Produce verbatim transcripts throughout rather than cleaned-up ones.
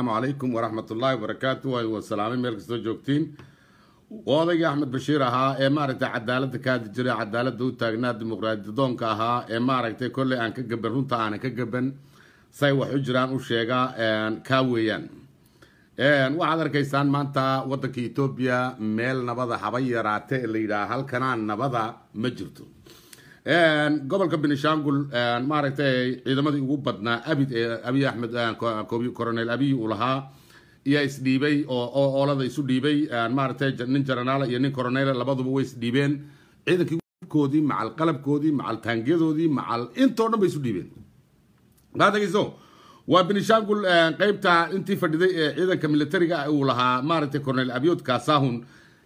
السلام عليكم ورحمة الله وبركاته والسلام ميلك سو جوجتين وضيق أحمد بشير أها إمارة عدالة كاد جري عدالة دو تاجنا ديمقراطية دونك أها إمارة كل أن كجبرون تاعنا كجبن سوى حجران وشيعة أن كاويان أن وعذر كيسان مانتا وضك إثيوبيا ميل نبضة حبيرات اللي ده هل كان نبضة مجرته أن قبل كبني شانقول أن مارتي إذا ما تقول بدنا أبي أبي أحمد أن كوبي كورنيل أبي ولها يا إسديبي أو أو هذا إسديبي أن مارتي جنين جرنالا يعني كورنيل لبضوا بو إسديبين إذا كودي مع القلب كودي مع التانجيدودي مع الإنترنت بيسديبين هذا كيسو وبني شانقول قيبتا أنت فردي إذا كملتري ولها مارتي كورنيل أبيوت كاساهون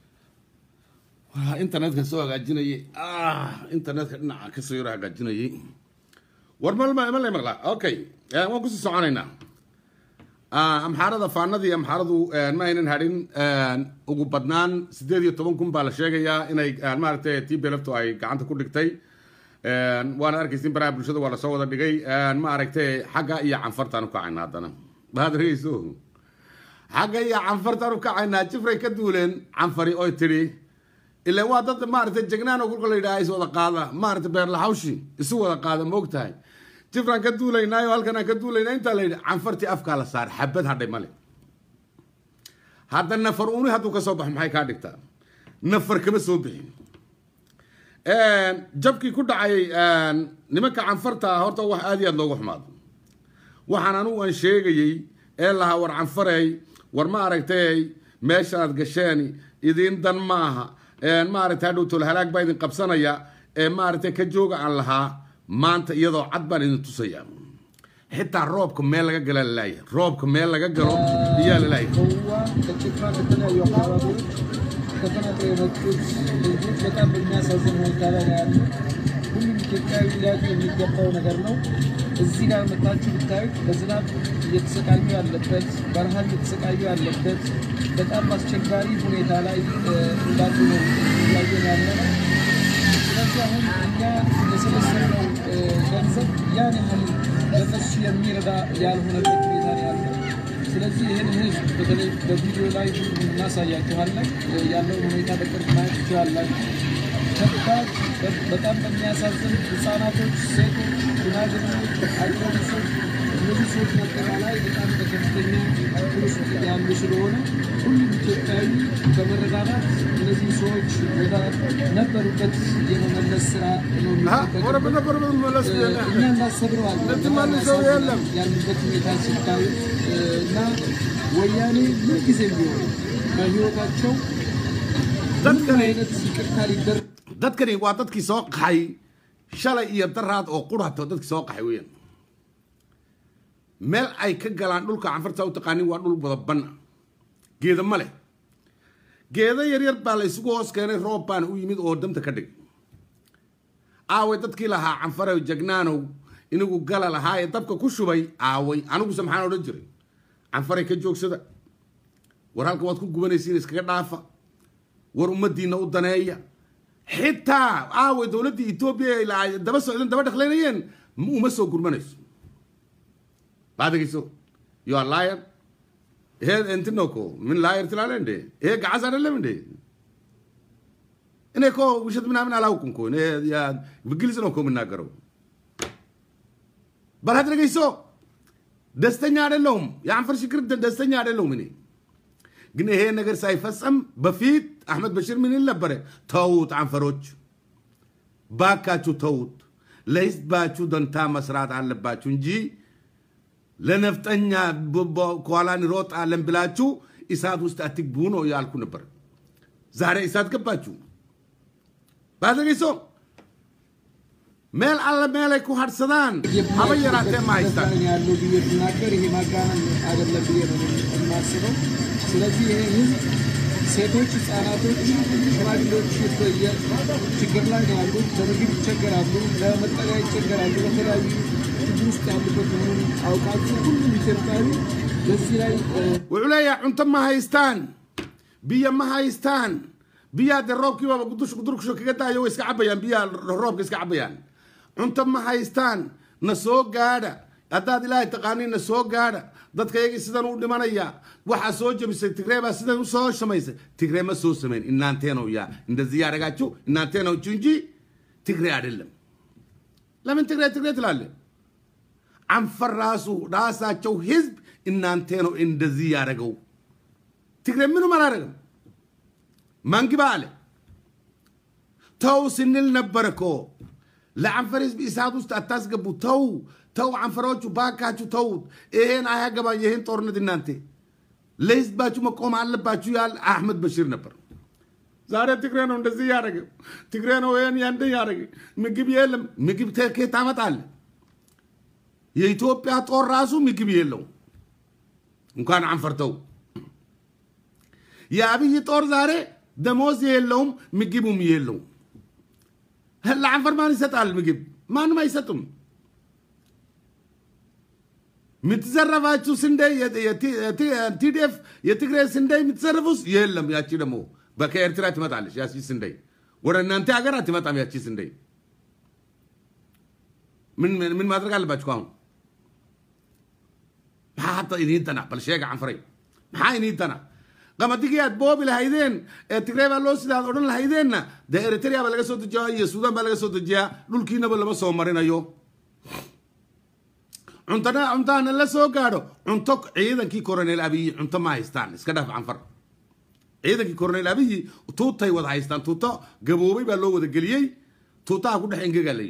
إنترنت كسوة قاعديني آه إنترنت نع كسوة قاعديني ورمال ما ما مغلا أوكي يعني ما قصة سعانينا آه أم حارة فانا دي أم حارة ما هين هارين أقول بدنان سديدي طبعا كم بالشيء يا إن ما رتي تي بلفتو أي كعنت كل كتاي وأنا أركزين برا برشة ولا سوى ده دقي ما رتي حاجة يا عنفرت أنا كعين هذا أنا بهذا رئيسه حاجة يا عنفرت أنا كعين شفري كدولين عنفري أوي تري إلا وادت مارت الجنان وكل كل يدا يسوى القاضي مارت بير الحوشي يسوى القاضي موقتها تفرن كدولين نايو هل كان كدولين أنت اللي عنفرتي أفكار صار حبت هذا مالي هذا النفروني هذا كصبح محي كادكتا نفر كم صبحين جبكي كل عي نمك عنفرتها هرتا واحد هذه اللوح حماد وحنانو أن شيء إلا ور عنفري ور ما ركتي ماشات قشاني إذا دن معها مارت هادو تول هلاك بايدن قبسانيا مارت كجوغا عن لها مانت يضو عدبان إذن تسيا حتى روبكم ميل لغا قلال اللاي روبكم ميل لغا قلال إيال اللاي هو كتفا كتنا يوحاربو كتنا تيمتوز بطان بالناس أزم ويتالا يعني كل كتاوي لاجي يميقبقو نقرنو الزيغا متاجو بتاوي بزناب يتسقايو ያለበት በርሃን يتسقايو ያለበት በጣም አስቸጋሪ ሁኔታ ላይ እንዳሉ ነው ያየን ያለነው ስለዚህ አሁን እኛ የሰበሰብነው ገንዘብ ያን ያህል ለነሱ የሚረዳ ያልሆነበት ሁኔታ ነው ያለው ስለዚህ ይሄን ህዝብ በተለይ በቪዲዮ ላይ እናሳያችኋለን ያለው ሁኔታ በቅርብ ማየት ይችላላችሁ ከባድ በጣም በሚያሳዝን ህፃናቶች ሴቶች ሽማግሌዎች አዛውንቶች እነዚህ ሰዎች አጠቃላይ በጣም በከፍተኛ ችግር ውስጥ ያሉ ስለሆነ ሁሉም ኢትዮጵያዊ በመረዳዳት እነዚህ ሰዎች ወደ ነበሩበት የመመለስ ስራ ነው የሚጠበቅበት እኛ እንዳሰብነዋል ያሉበት ሁኔታ ሲታዩ እና ወያኔ ምንጊዜም ቢሆን በህይወታቸው dadkan ayna sikirta lidar dadkani waa dadkii soo qaxay shalay iyo daraad oo qurato dadkii soo qaxay weeyaan meel ay ka galaan dhulka canfarta u taqaanin waa dhul wada geeda male geeda yar yar baa la isugu hoos keenay roob baan u yimid oo damta ka dhig aaway dadkii lahaa canfaray jagnaanow inagu gala lahaa ee dabka ku shubay aaway anigu samxaan odhan jiray canfaray ka joogsada war halka waad ku gubanaysiin iskaga dhaafa war umadiina u daneeya xitaa aaway dawladda Itoobiya ilaa daba socdan daba dhaqleynayeen uma soo gurmanayso baadagayso you are liar he entinoko min liar tilalende he gacasana lemende inako wishad mina min alaaw kunko ne ya bigilisano ko min nagaro bal hadragayso dastanya adalhum ya anfar shikr dastanya adalhum ni قلنا هي نجر سايفسم بفيت أحمد بشير من اللي بره توت عن فروج باكاتو توت ليست باتشو دنتا مسرات على باتشو نجي لنفتنيا كوالاني روت على بلاتشو إساد وستاتيك بونو يالكو نبر زهرة إساد كباتشو بعد كيسو ميل على ميلك وحرصدان هذا يراتي ما يستان ያሉ ቢየናገር ይሄ ማጋነን አይደለም ብዬ ነው የማስበው ስለዚህ ይሄ ህዝብ ሴቶች ህፃናቶች ሽማግሌዎች ችግር ላይ ያሉት በምግብ ይቸገራሉ ለመጠለያ ይቸገራሉ በተለያዩ ችግር ውስጥ ያሉበት መሆኑን አውቃችሁ ሁሉም ኢትዮጵያዊ በዚህ ላይ ወዑላያ እንተማ ሃይስታን ቢያማ ሃይስታን ቢያ ደሮብኪ ባባ ጉዱሽ ጉዱርክሾ ከገዳዮ iska cabayaan biya roobka iska cabayaan انتم ما هايستان نسوق قاعدة هذا لا تقانين السوق هذا ضد كيجي سدان ودمانيا waxa soo jabisay Tigray ba sida u soo shameysay Tigray ma soo sameyn inaanteeno ya inda ziyaaragachu inaanteeno junji Tigray አይደለም ለምን Tigray Tigray ትላለ አንፈር ራሱ ራሳቸው ህዝብ እናንተeno እንደዚህ ያረጋው Tigray ምንም አላረገም ማንግባ አለ ተው ስንል ነበርኮ ለአንፈር ህዝብ ኢሳት ውስጥ አታስገቡ ተው ተው አንፈሮቹ ባካችሁ ተው ይሄን አያገባኝ ይሄን ጦርነት እናንተ ለህዝባችሁ መቆም አለባችሁ ያል አህመድ በሽር ነበር ዛሬ Tigray ነው እንደዚህ ያረገ Tigray ነው ይሄን ያንደ ያረገ ምግብ የለም ምግብ ተከ ታመጣለ የኢትዮጵያ ጦር ራሱ ምግብ የለው እንኳን አንፈርተው የአብይ ጦር ዛሬ ደሞዝ የለውም ምግቡም የለው هل عنفر ما يسطال ምግብ ማንም አይሰጡም ምትዘረፋችሁ ስንዴ የቲዲኤፍ የትግራይ ስንዴ ምትዘረፉስ የለም ያቺ ደግሞ በከኤርትራ ትመጣለች ያቺ ስንዴ ወደ እናንተ ሀገር አትመጣም ያቺ ስንዴ ምን ምን ማድረግ አለባችሁ አሁን حتى ينتنا بالشيء عنفري ما ينتنا قام تيجي بوب الهيدين تقريبا لو سيدا اورن الهيدين ده اريتريا بلغا سو تجا السودان بلغا سو تجا دولكينا بلما سو مرينايو عنتنا عنتنا لا سو غادو عنتك عيدنكي كورنيل ابي عنت ما هيستان اسكا داف عنفر عيدنكي كورنيل ابي توتاي ودا هيستان توتا غبوبي با لو ودا غليي توتا كو دخين غالي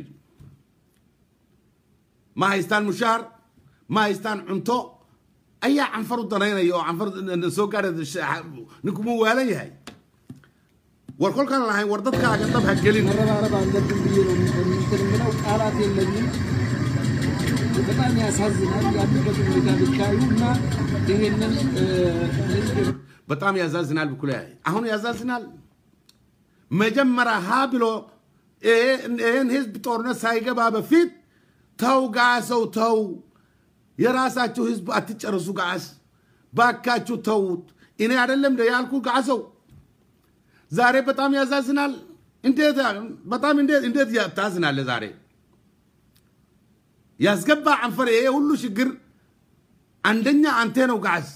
ما هيستان مشار ما هيستان عنتو أي عنفر الضنين أيوة عنفر السوق هذا نكمو ولا يهاي والكل كان لهاي وردت كا قطب هجلين مرة مرة عندكم بيرو من آلات الذين بتاعي أساسنا يعني بتوع الكتاب الكايونا تهينن بتاعي أساسنا بكل هاي أهون أساسنا مجمرة هابلو إيه إيه هز بتورنا سايقة بابا فيت تاو قاسو تاو የራሳችሁ ህዝብ አትጨርሱ ጋስ ባካችሁ ተውት እኔ አይደለም ለያልኩ ጋሰው ዛሬ በጣም ያዛዝናል እንዴት በጣም እንዴት እንዴት ያታዝናል ዛሬ ያስገባ አንፈር ይሄ ሁሉ ችግር አንደኛ አንተ ነው ጋስ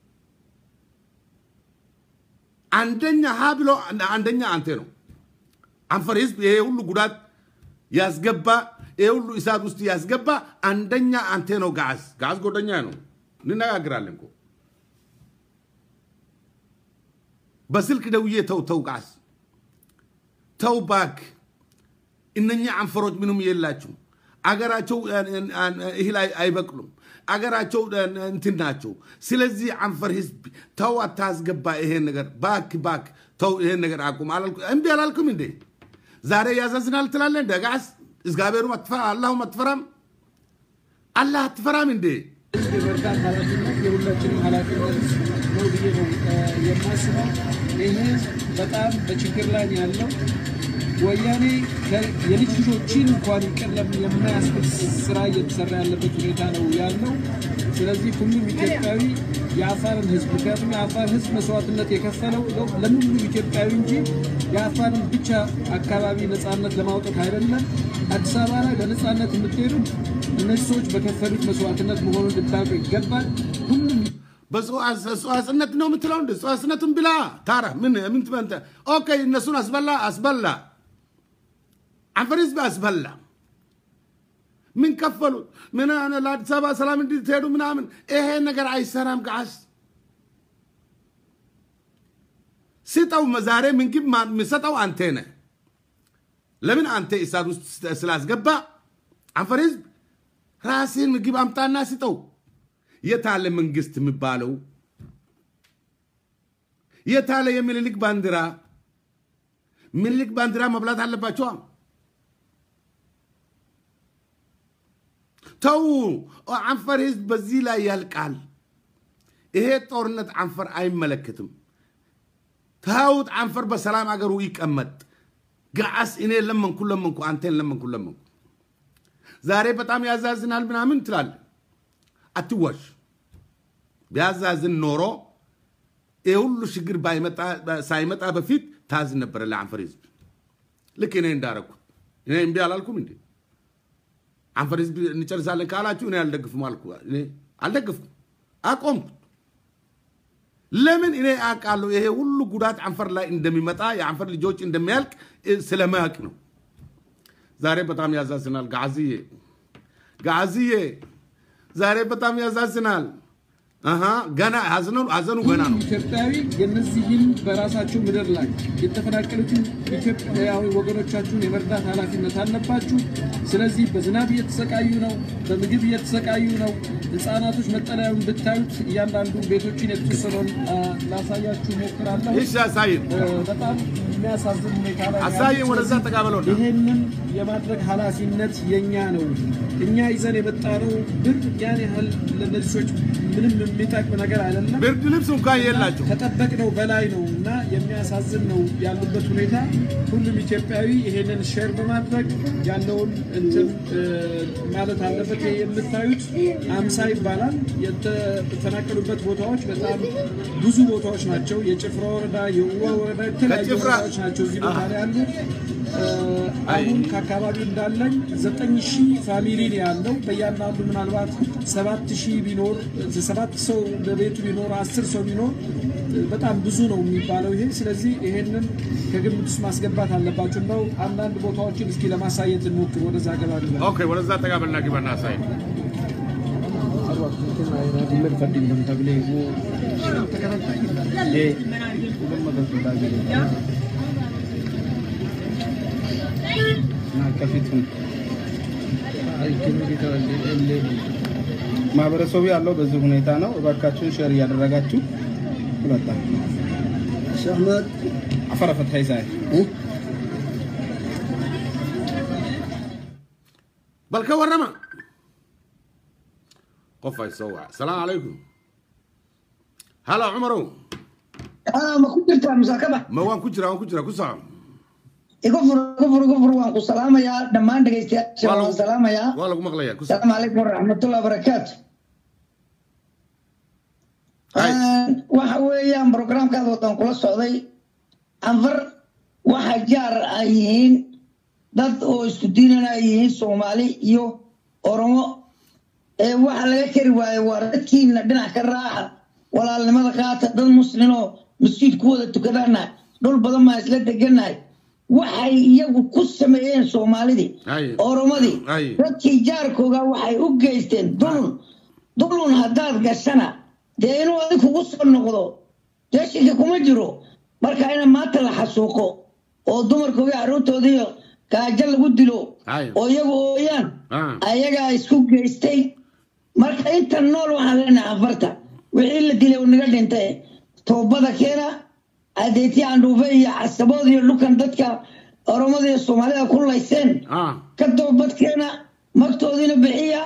አንደኛ ሀብሎ አንደኛ አንተ ነው አንፈር ህዝብ ይሄ ሁሉ ጉዳት ያስገባ ኤውሉ ኢሳት ውስጥ ያስገባ አንደኛ አንተ ነው ጋዝ ጋዝ ጎደኛ ነው እንነጋግራለን እኮ በስልክ ደውዬ ተው ተው ጋዝ ተው ባክ እነኛ አንፈሮች ምንም የላችሁ አገራቸው እህል አይበቅሉም አገራቸው እንትን ናቸው ስለዚህ አንፈር ህዝብ ተው አታስገባ ይሄን ነገር ባክ ባክ ተው ይሄን ነገር አቁም አላልኩ እንዴ አላልኩም እንዴ ዛሬ ያዛዝናል ትላለህ እንደ ጋዝ እስጋቤሩ መጥፈራ አላሁ መጥፈራም አላህ አትፈራም እንዴ የበርካታ ኃላፊነት የሁላችንም ኃላፊነት ነው ብዬ ነው የማስበው ይሄ በጣም በችግር ላይ ያለው ወያኔ የልጅ ልጆችን እንኳን ይቀለም የማያስብል ስራ እየተሰራ ያለበት ሁኔታ ነው ያለው ስለዚህ ሁሉም ኢትዮጵያዊ የአፋርን ህዝብ ከምን የአፋር ህዝብ መስዋዕትነት የከፈለው ለሁሉም ኢትዮጵያዊ እንጂ የአፋርን ብቻ አካባቢ ነፃነት ለማውጣት አይደለም አዲስ አበባ ላይ በነፃነት የምትሄዱ እነዚህ ሰዎች በከፈሉት መስዋዕትነት መሆኑን ልታውቁ ይገባል ሁሉም በሰዋስነት ነው የምትለው እንደ ሰዋስነቱን ብላ ታራ ምን ምን ትመንተ ኦኬ እነሱን አስበላ አስበላ አንፈር ህዝብ አስበላ من كفلوا من أنا لا تسابع سلام دي تهدو من عمن إيه نجار عايز سلام قاس ستة ومزارع من كيف ما مساتة وأنتنا لمن أنت إسادو سلاس جبا عن فريز راسين من كيف أمتى الناس ستة يتعلم من جست مبالو يتعلم يميل لك باندرا من لك باندرا مبلغ على باتشوا تو عنفر هز بزيلا يالقال ايه طورنت عنفر اي ملكتم تاوت عنفر بسلام اجرو يقمط قعس اني لمن كل لمنكو انتين لمن كل لمنكو زاري بتام يازازنال بنامن تلال اتواش بيازازن نورو ايه ሁሉ ሽግር ባይመጣ ሳይመጣ በፊት ታዝ ነበር ለعنفر هز لكن ايه እንዳረኩ እኔ እምቢ አላልኩም እንዴ عنفر حزب نጨርሳ ካላችሁ እኔ አልደግፍም አልኩ እኔ አልደግፍም አቆም ለምን እኔ አቃለሁ ይሄ ሁሉ ጉዳት عنفر ላይ እንደሚመጣ የعنفر ልጆች እንደሚያልቅ ስለማያቅ ነው ዛሬ በጣም ያዛዝናል ጋዚዬ ጋዚዬ ዛሬ በጣም ያዛዝናል አሃ ገና አዝነው አዘኑ ገና ነው ኢትዮጵያዊ የነዚህን በራሳቸው ምድር ላይ የተፈናቀሉትን ኢትዮጵያዊ ወገኖቻችሁን የመርዳት ኃላፊነት አለባችሁ ስለዚህ በዝናብ እየተሰቃዩ ነው በምግብ እየተሰቃዩ ነው ህፃናቶች መጠለያውን ብታዩት እያንዳንዱ ቤቶችን የተሰሩን ላሳያችሁ ሞክራለሁ እሺ አሳይ በጣም የሚያሳዝን ሁኔታ ላይ አሳይ ወደዛ ተቀበለው ይሄንን የማድረግ ኃላፊነት የኛ ነው እኛ ይዘን የመጣነው ብር ያን ያህል ለነዚህ ምንም የሚጠቅም ነገር አይደለም ብርድ ልብስ እንኳን የላችሁ ተጠበቅነው በላይ ነውና የሚያሳዝን ነው ያሉበት ሁኔታ ሁሉም ኢትዮጵያዊ ይሄንን ሼር በማድረግ ያለውን እንትን ማለት አለበት የምታዩት አምሳ ይባላል የተፈናቀሉበት ቦታዎች በጣም ብዙ ቦታዎች ናቸው የጭፍራ ወረዳ የውዋ ወረዳ የተለያዩ ቦታዎች ናቸው እዚህ ቦታ ላይ ያሉ አሁን ከአካባቢ እንዳለኝ ዘጠኝ ሺህ ፋሚሊ ነው ያለው በእያንዳንዱ ምናልባት ሰባት ሺህ ቢኖር ሰባት ሰው በቤቱ ቢኖር አስር ሰው ቢኖር በጣም ብዙ ነው የሚባለው ይሄ ስለዚህ ይሄንን ከግምት ውስጥ ማስገባት አለባችሁ ነው አንዳንድ ቦታዎችን እስኪ ለማሳየት እንሞክር ወደዛ ገባ ነው ኦኬ ወደዛ ተጋበልና ግባና አሳይ ዲመር ፈዲም ተብለ ይሁ ተከታታይ እ ለማደር ተዳገለ ከፊቱን አይከም ዲተወለ ማህበረሰቡ ያለው በዚህ ሁኔታ ነው እባካችሁን ሼር ያደረጋችሁ ይመጣ ሸህመት አፈረፈት ሀይሳይ بلك ورما قف يسوع السلام عليكم هلا عمرو اه ما كنت انت مساكبه ما وان كجرا وان كجرا كسام يغفر غفر غفر وان السلام يا دمان دغيستيا السلام يا والله مقليا السلام عليكم ورحمه الله وبركاته waxa weeyaan programkaada wadan kula socday anfar waxa jaar ay yihiin dad oo isku diinanayeen Soomaali iyo Oromo ee waxa laga kari waayay waradkiina dhinac ka raaxa walaalnimada qaata dad muslimiin oo masjid ku wada tukadana dhul badan ma isla deganay waxay iyagu ku sameeyeen Soomaalidii Oromadii dadkii jaarkooga waxay u geysteen dulun dulun hadaad gashana deeno ay kugu soo noqdo jeeshka kuma jiro marka ina maanta la xasuuqo oo dumarkooda caruurtoodii kaajal lagu dilo oo iyagu ooyaan ayaga isku geystay marka inta nool waxa leena afarta wixii la dilay oo naga dhintay toobada keena adeeti aan dhuufay iyo casabood iyo lukan dadka Oromada iyo Soomaalida ku layseen ka toobad keena magtoodina bixiya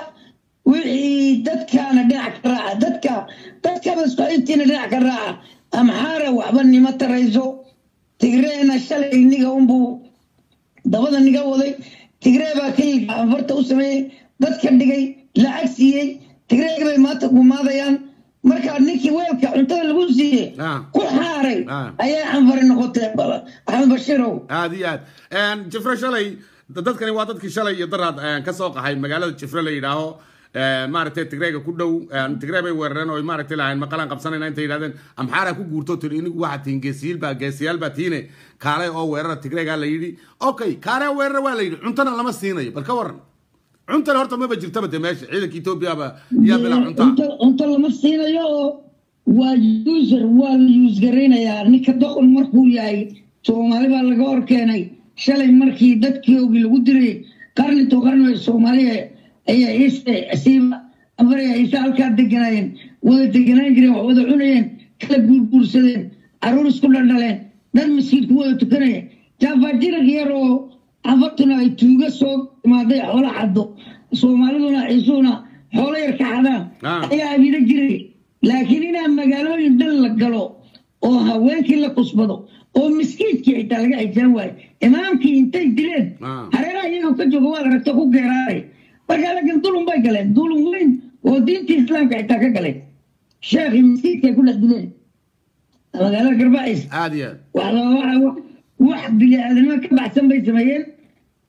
wixii dadkaana dhinac ka raaca dadka dadka mas'uuliyiinta dhinac ka raaca amxaara waxba nima tarayso tigreena shalay niga umbu dabada niga waday tigree baa kaliya afarta u sameeyay dadka dhigay lacag siiyay tigree bay maanta gumaadayaan marka ninkii weelka cuntada lagu siiyay ku xaaray ayaa anfar noqotay Axmed Bashirow aad iyo aad een jifra shalay dadkani waa dadkii shalay iyo daraad ka soo qaxay magaalada jifra la yiraahdo maartay tigreega ku dhow tigreey bay weerareen oo maartay laayn maqalan qabsanayna intay yiraahdeen amxaara ku guurto tir inigu waxa tingeesiil baa geesiyaal baa tiine kaalay oo weerar tigreega la yiri okay kaara weerar waa la yiri cuntana lama siinayo bal ka waran cuntana horta ma bajirtaba demeesha ciidanka Itoobiya ba yaa bila cunta cunta lama siinayo waa user waa use gareynaya ninka doqon markuu yahay Soomaali baa laga horkeenay shalay markii dadkii oo lagu diray qarni to qarni Soomaaliya ayaa isay asiiba amriga isaal ka deganayeen wada deganaan jireen wada cunayeen kala guurguursadeen aruur isku dhaldhaleen dad masjid ku wada tukanayeen jaafajir yaro afartuna ay tuuga soo imaaday xoolo xaddo Soomaaliduna isuuna xoolo yar ka xadaan ayaa abida jiray laakiin ina magaalooyin dal la galo oo haweenkii la kusbado oo miskiidkii xitaa laga xijan waay imaamkii intay dileen hareeraha iyaga ka jooga waa aragta ku geeraaray marka laakiin dulun bay galeen dulun weyn oo diinta islaamka xitaa ka galay sheekh miskiidkii ku dhadleen magaalada Garbacis aad iyo waxa wax bili aadanimo ka baxsan bay sameeyeen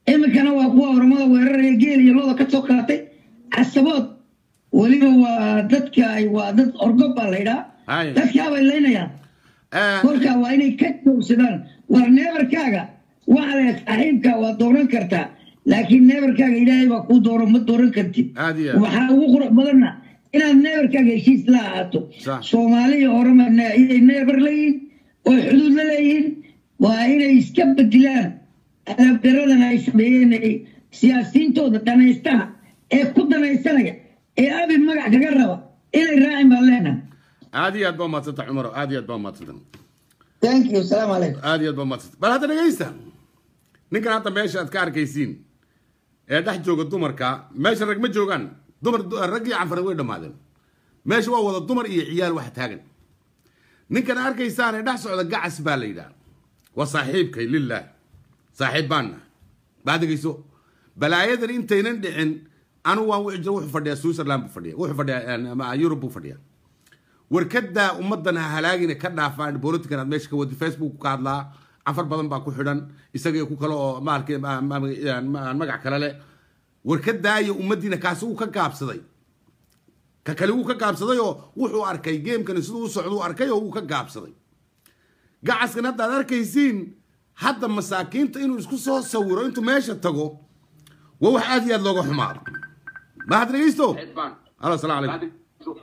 iminkana waa kuwa oromada weeraraya geel iyo looda ka soo qaatay casabood weliba waa dadka ay waa dad orgob baa laydhaa dadkaa bay laynayaan kolka waa inay ka joogsadaan war neebarkaaga waxa la saaxiibka waa dooran kartaa laakiin neebarkaaga ilaahay baa kuu dooro ma dooran kartid waxaa ugu qurux badanna inaad neebarkaaga heshiis la ahaato soomaaliya oroma inay neebar leeyihin oo xuduud la leeyihin waa inay iska bedilaan adabdaradan ay sameeyeen siyaasiyiintooda danaystaha ee ku danaysanaya ee abi magac kaga raba inay raacin baan leenahay aad iyo aad baa umadsanta cumaro aad iyo aad baa umadsanta thank you salaamu calaykum aad iyo aad baa umadsanta bal hadda dhegaysta ninkan hadda meesha aad ka arkaysiin ee dhex jooga dumarka meesha rag ma joogaan dumar raggii canfareed way dhammaadeen meesha waa wada dumar iyo ciyaal wax taagan ninkan arkaysaan ee dhex socda gacas baa la yidhaha waa saaxiibkay lillaah saaxiib baanna baad dhegayso balaayadan intaynan dhicin anu waan wici jira wuxuu fadhiyaa switzerland buu fadhiya wuxuu fadhiyaa yurub buu fadhiyaa warkadaa ummadan ha halaagina ka dhaafaan bolitikan aad meesha ka wadi facebook ka hadlaa canfar badan baa ku xidhan isagii ku kale oo maalkii magac kale leh warkadaayo ummadiina kaasi uu ka gaabsaday ka kale uu ka gaabsaday oo wuxuu arkay geemkan siduu u socdo uu arkay oo uu ka gaabsaday gacaskan hadda aad arkaysiin hadda masaakiinta inuu isku soo sawiro intuu meesha tago waa wax aad iyo aad looga xumaado ma had dhegaysto alo salaamu calaykum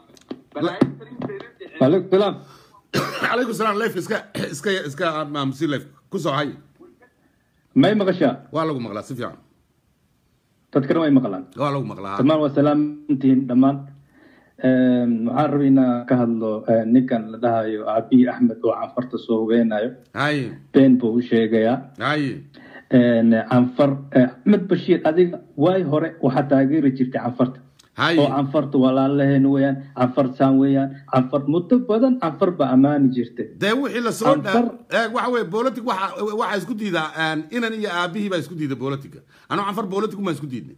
عليكم السلام عليكم السلام ليف اسكا اسكا اسكا مامسي ليف كسو هاي ما يمغشا والله مغلا سفيان تذكر ما يمغلان والله مغلا تمام وسلام انتين دمان معربينا كهدلو نيكان لدهايو ابي احمد وعنفرت سوغينايو هاي بين بو شيغيا هاي ان عنفر احمد بشير اديق واي هوري وحتى غيري جيرتي عنفرت oo canfarta walaalaheen weeyaan canfartaan weeyaan canfar muddo badan canfar baa ammaani jirtay dee wixii la soo dhaa waxa weeye bolotig waxa waxa isku diidaa inan iyo aabihii baa isku diida bolotiga anuu canfar bolotig ma isku diidnay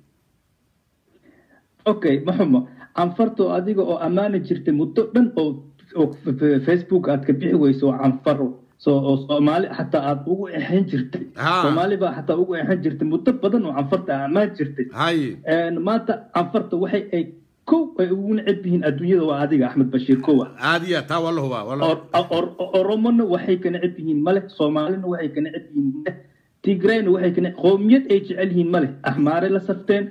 okay maxumo canfarta adiga oo ammaani jirtay muddo dhan oo facebook aad ka bixi weyso canfar soo Soomaali hatta aad ugu eexan jirtay Soomaali baa hatta ugu eexan jirtay muddo badan oo canfarta ammaan jirtay hay een maanta canfarta waxay ay ko ay ugu necbihiin adduunyada waa adiga Axmed Bashiir Kowa aadiya taa wallahu waa wallahu oromona waxay ka necbihiin male Soomaalina waxay ka necbihiin Tigrayna waxay ka qoomiyad ay jecel yihiin male Ahmaare la safteen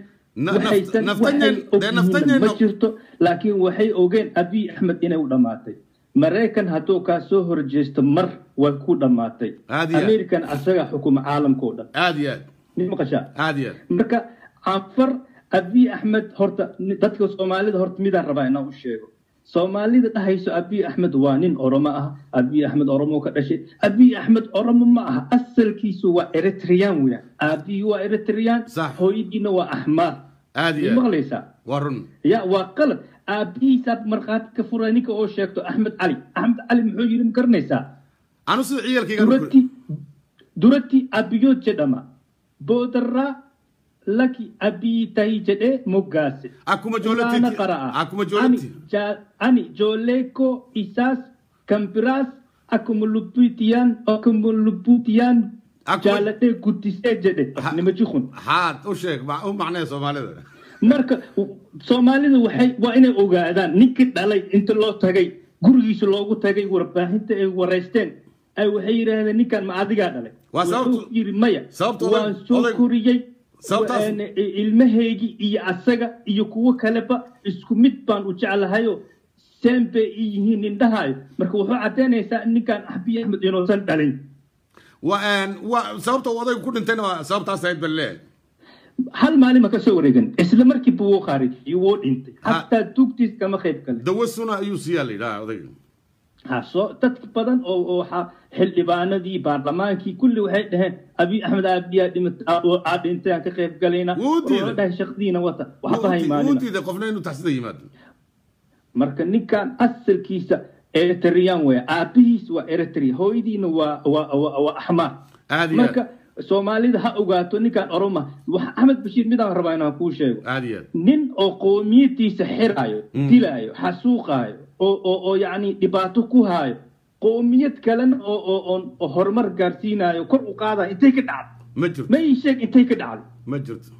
naftan ma jirto laakiin waxay ogeen Abiy Ahmed inay u dhamaatay mareykan hadduu kaa soo horjeesto mar way ku dhamaatay american asaga xukuma caalamka oo dhan aad iyo aad nima qasha aad iyo marka canfar Abiy Ahmed horta dadka Soomaalida horta midaan rabaa inaan u sheego Soomaalida dhahayso Abiy Ahmed waa nin Oromo ah Abiy Ahmed Oromo ka dhashay Abiy Ahmed Oromo ma aha asalkiisu waa Eritrean weeyaan Abiy waa Eritrean hooyadiina waa Ahmar aad iyo maqlaysa warun ya waa qalad أبي سات مرخات كفرانيك أو شيكتو أحمد علي أحمد علي محجر مكرنيسا أنا سو عيال كي دورتي دورتي أبيو جدما بودرا لكي أبي تاي جدي مقاسي أكو مجولتي أكو مجولتي أني جوليكو إساس كمبراس أكو ملوبوتيان أكو ملوبوتيان جالتي كوتيسي جدي نمجيخون هاد وشيك ما معناه سومالي marka Soomaalida waxay waa inay ogaadaan ninkii dhalay inta loo tagay gurigiisa loogu tagay warbaahinta ay wareysteen ay waxay yiraahdeen ninkan ma adiga dhalay waa sababtu yiri maya waan soo koriyay ilmaheegi iyo asaga iyo kuwa kaleba isku mid baan u jeclahayo sembe yihiin indhahayo marka wuxuu cadeynaysaa ninkan Abiy Ahmed inuu san dhalay waan waa sababta odaygu ku dhintayna waa sababtaas ay balee hal maalin ma ka soo wareegan isla markii buu kharij iyo dhintay hatta dugtiis kama qayb kale dawasuna ayuu siiyay ilaa odayga ha soo dad badan oo waxa xildhibaanadii baarlamaankii kulli waxay dhaheen Abiy Ahmed Abiy dhimata oo aad intay ka qayb galayna oo dhahay shaqdiina wata waxa bahay maalin wudiida qofna inuu taxsida yimaado marka ninkan asalkiisa Eritrean way aabihiis waa Eritrea hooyadiina waa waa Ahmar marka Soomaalida ha ogaato ninkan Oromo wax Ahmed Bashiir midaan rabaa inaan ku sheego aadiya nin oo qoomiyadiisa xiraayo dilaayo xasuuqaayo oo oo oo yaani dhibaato ku haayo qoomiyad kale oo oo oo horumar gaarsiinayo kor u qaada intee ka dhacdo ma jirto ma ii sheeg intay ka dhacday ma jirto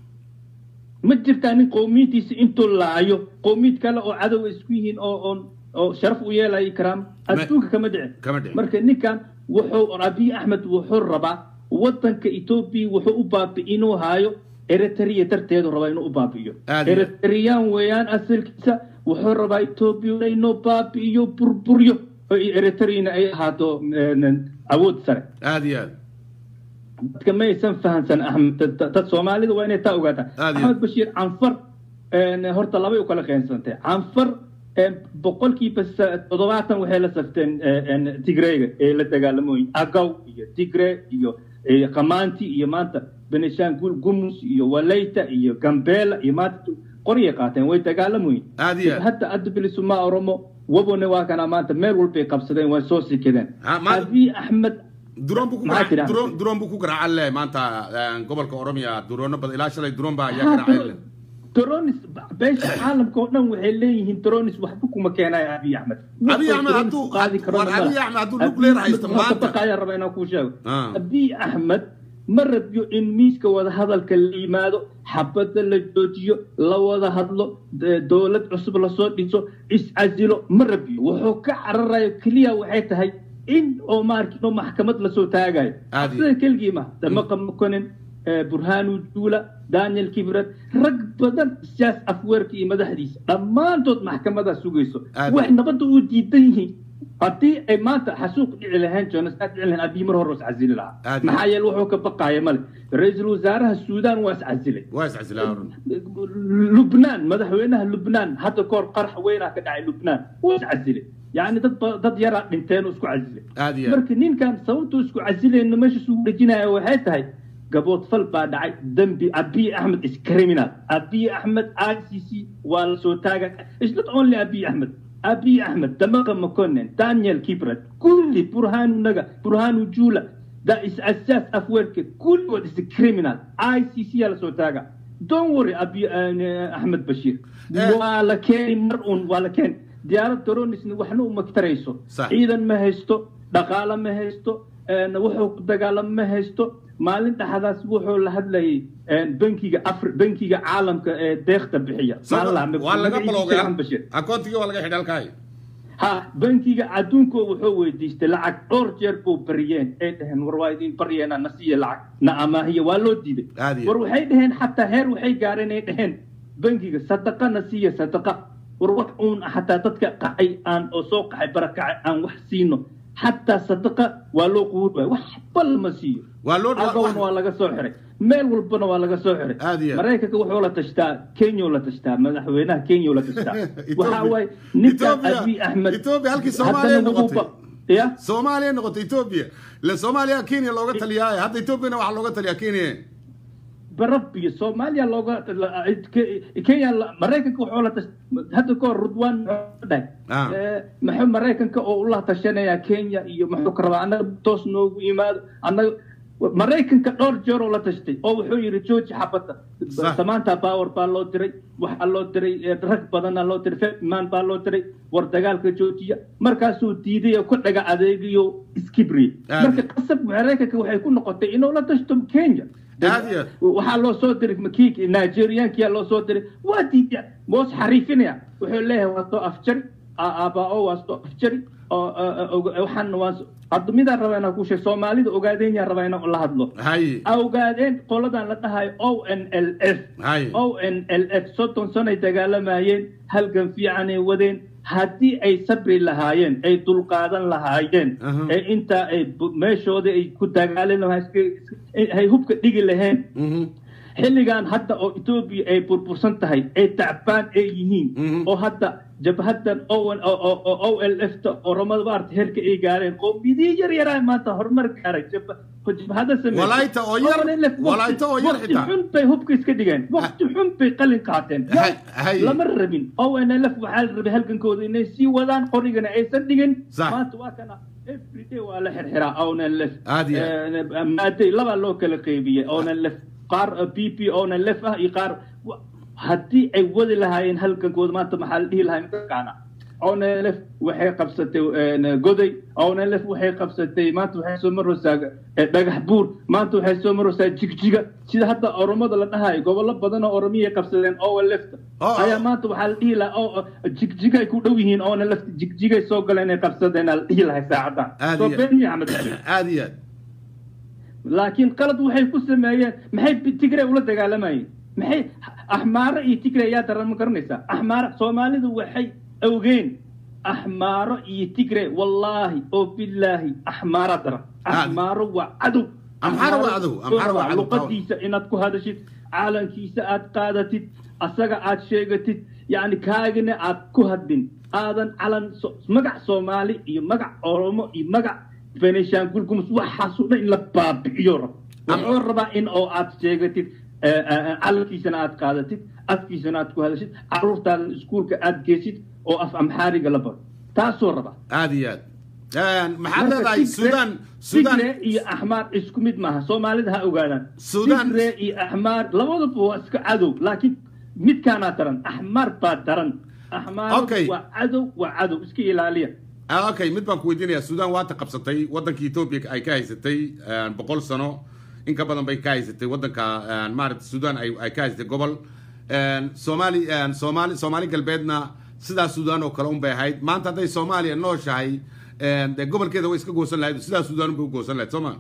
ma jirtaa nin qowmiyadiisa intuu laayo qowmiyad kale oo cadow isku yihiin oo oo oo sharaf u yeelay karaam adduunka kama dhicin kama dhicin marka ninkan wuxuu Abiy Ahmed wuxuu rabaa wadanka Ethiopia wuxuu u baabi'in inuu haayo Eritrea darteedu rabaa inuu u baabi'iyo Eritrean weeyaan asalkiisa wuxuu rabaa Ethiopia inuu baabi'iyo burburiyo oo Eritrea ay ahaato awood sare aad iyo aad dadka ma aysan fahansan Ahmed dad Soomaalida waa inay taa ogaataan Ahmed Bashir Anfar horta laba u kala qeensantay Anfar boqolkiiba toddobaatan waxay la safteen Tigreega ee la dagaalamooyin Agaw iyo Tigre iyo Qamaanti iyo maanta Benishanguul Gumus iyo Walayta iyo Gambela iyo maanta qoriye qaateen way dagaalamooyin hadda adbilisuma ma Oromo wabone waa kana maanta meel walba qabsadeen way soo sikadeen Abiy Ahmed duroon buu ku duroon duroon buu ku garaacay maanta gobolka Oromiya duroon bad ilaa shalay duroon baa ayaa garaacay ترونس بيش عالم كونن waxay leeyihiin ترونس waxba kuma keenay Abiy Ahmed Abiy Ahmed haduu Abiy Ahmed haduu nuclear haysto maanta qaya rabayna ku sheego Abiy Ahmed marabyo in miiska wada hadalka la yimaado xabada la joojiyo la wada hadlo dawlad cusub la soo dhiso is azilo marabyo wuxuu ka cararayo kaliya waxay tahay in oo markino maxkamad la soo taagayo sida kelgiima damaqam konin burhanu jula daniel kibrat rag badan siyaas afweerka iyo madaxdiisa dhammaantood maxkamada sugayso wax nabad u diidan yihiin hadii ay maanta xasuuq dhici lahayn jonasad dhici lahayn Abiy mar hore is casili lahaa maxaa yeelay wuxuu ka baqaayay male ra'iisul wasaaraha Suudaan waa is casilay waa is casilay Lubnaan madaxweynaha Lubnaan hadda koor qarx weyn ka dhacay Lubnaan waa is casilay يعني dad dad yara dhinteen isku casilay marka ninkan sababtu isku casilayna meesha soo dhajinaya waxay tahay gabood fal baa dhacay dambi Abiy Ahmed is criminal Abiy Ahmed I C C wal soo taaga is not only Abiy Ahmed Abiy Ahmed damaqa makonnen Daniel Kibrat kulli burhanu naga burhanu jula da is asas afwerk kulli wad is criminal I C C la soo taaga don't worry Abiy Ahmed Bashir wala keen marun wala keen diyaarad Toronis waxna u maktarayso ciidan ma haysto dhaqaale ma haysto wuxuu dagaalam ma haysto maalinta hadaas wuxuu la hadlayay bankiga afr bankiga caalamka ee deeqta bixiya waa laga balogay akoontiga waa laga xidhalkay ha bankiga adduunka wuxuu weydiistay lacag dhowr jeer buu bariyeen ee dhahan war waa idin bariyeen nasiya lacag na amaahiya waa loo diiday war waxay dhaheen xataa heer waxay gaareen ee dhahan bankiga sadaqa nasiya sadaqa war wax uun xataa dadka qacay aan oo soo qaxay barakacay aan wax siino حتى صدقة ولو قوة وحبل مسيو ولو أقوم ولا جسوحري ميل والبنا ولا جسوحري مريكا وحولة تشتا كينيا ولا تشتا مدحوينها كينيا ولا تشتا وحاوي نتا أبي أحمد إثيوبيا هلكي سوماليا نقطة يا سوماليا نقطة إثيوبيا لسوماليا كينيا لغة الياي حتى إثيوبيا وح لغة اليا كينيا بربي سوماليا لغة كينيا مريكا وحولة تشتا هذا كور رضوان ده محو مريكا كأو الله تشنا يا كينيا يو محو كربا أنا توسنو إيماد أنا مريكا كدور جور ولا تشتي أو حوي رجوج حبته سمانتا باور بالو تري وحلو تري رك بدنا لو تري مان بالو تري وردقال كجوجيا مركاسو تيدي كل دقا أديجيو إسكبري مركا قصب مريكا كوحي يكون نقطة إنه لا تشتم كينيا waxaa loo soo diray makiik Nigerianka loo soo diray waa diiday moos xariifinaya wuxuu leeyahay waa soo afjari aaba oo waa soo afjari oo waxaan waa admida rabayna ku sheeg Soomaalida ogaadeen yaa rabayna la hadlo hay ogaadeen qoladan la dhahay O N L F O N L F soddon sano ay dagaalamayeen halgan fiican ay wadeen haddii ay sabri lahaayeen ay dulqaadan lahaayeen ee inta ay meeshooda ay ku dagaalan lahaayeen ay hubka dhigi lahayn xilligan hadda oo Ethiopia ay burbursan tahay ay tacbaan ay yihiin oo hadda jabhadan O L F ta Oromada baart heerka ay gaareen qoomiyadii yar yar ay maanta horumar gaaray jabhada sameeyay walaayta oo yar walaayta oo yar xitaa xun bay hubka iska dhigeen waqti xun bay qalin qaateen lama rabin O N L F waxa la rabay halkankooda inay sii wadaan qorigana aysan dhigin maanta waa kana every day waa la xirxiraa O N L F maaday laba loo kala qaybiyay O N L F qaar P P O N L F ah iyo qaar haddii ay wadi lahaayeen halkankooda maanta maxaa la dhihi lahaa midkaana ownelef waxay qabsatay goday ownelef waxay qabsatay maanta waxay soo maraysaa dhagax buur maanta waxay soo maraysaa jigjiga sida hadda oromada la dhahayo gobollo badan oo oromiyay qabsadeen ownelefta ayaa maanta waxaa la dhihi lahaa jigjigay ku dhow yihiin ownelefta jigjigay soo galeen inay qabsadeen la dhihi lahay saacadan soo beeni axmed aad iyo aad laakiin qalad waxay ku sameeyeen maxay tigray ula dagaalamayeen maxay axmaaro iyo tigray ayaa daran ma garanaysaa axmaaro soomaalidu waxay awgeen axmaaro iyo tigray wallaahi oo billaahi axmaaro daran axmaaro waa cadow amxaaro waa cadow amxaaro waa cadow luqadiisa inaad ku hadashid caalankiisa aad qaadatid asaga aad sheegatid yacni kaagina aad ku hadlin aadan calan magac soomaali iyo magac oromo iyo magac benishaangul gumus waxaasoo dhan in la baabi'iyo rab wuxuu rabaa in oo aad sheegatid calankiisana aad qaadatid afkiisana aad ku hadashid caruurtaada iskuulka aad geysid oo af amxaariga la baro taasoo raba aad iyo aad maxaad leedahay suudaan suudaan iyo axmaar isku mid maaha soomaalida ha ogaadaan suudaan tigre iyo axmaar labadaba waa iska cadow laakiin midkaanaa daran axmaar baa daran axmaar waa cadow waa cadow iska ilaaliya okay mid baan ku weydiinayaa suudaan waata qabsatay waddanka etoobiya ay ka haysatay boqol sano in ka badan bay ka haysatay waddanka maaragta suudaan ay ay ka haysatay gobol soomaali soomaali soomaali galbeedna sidaa suudaan oo kale un bay ahayd maanta hadday soomaaliya nooshahay dee gobolkeeda way iska goosan lahayd sidaa suudaan unbay u goosan lahayd soo ma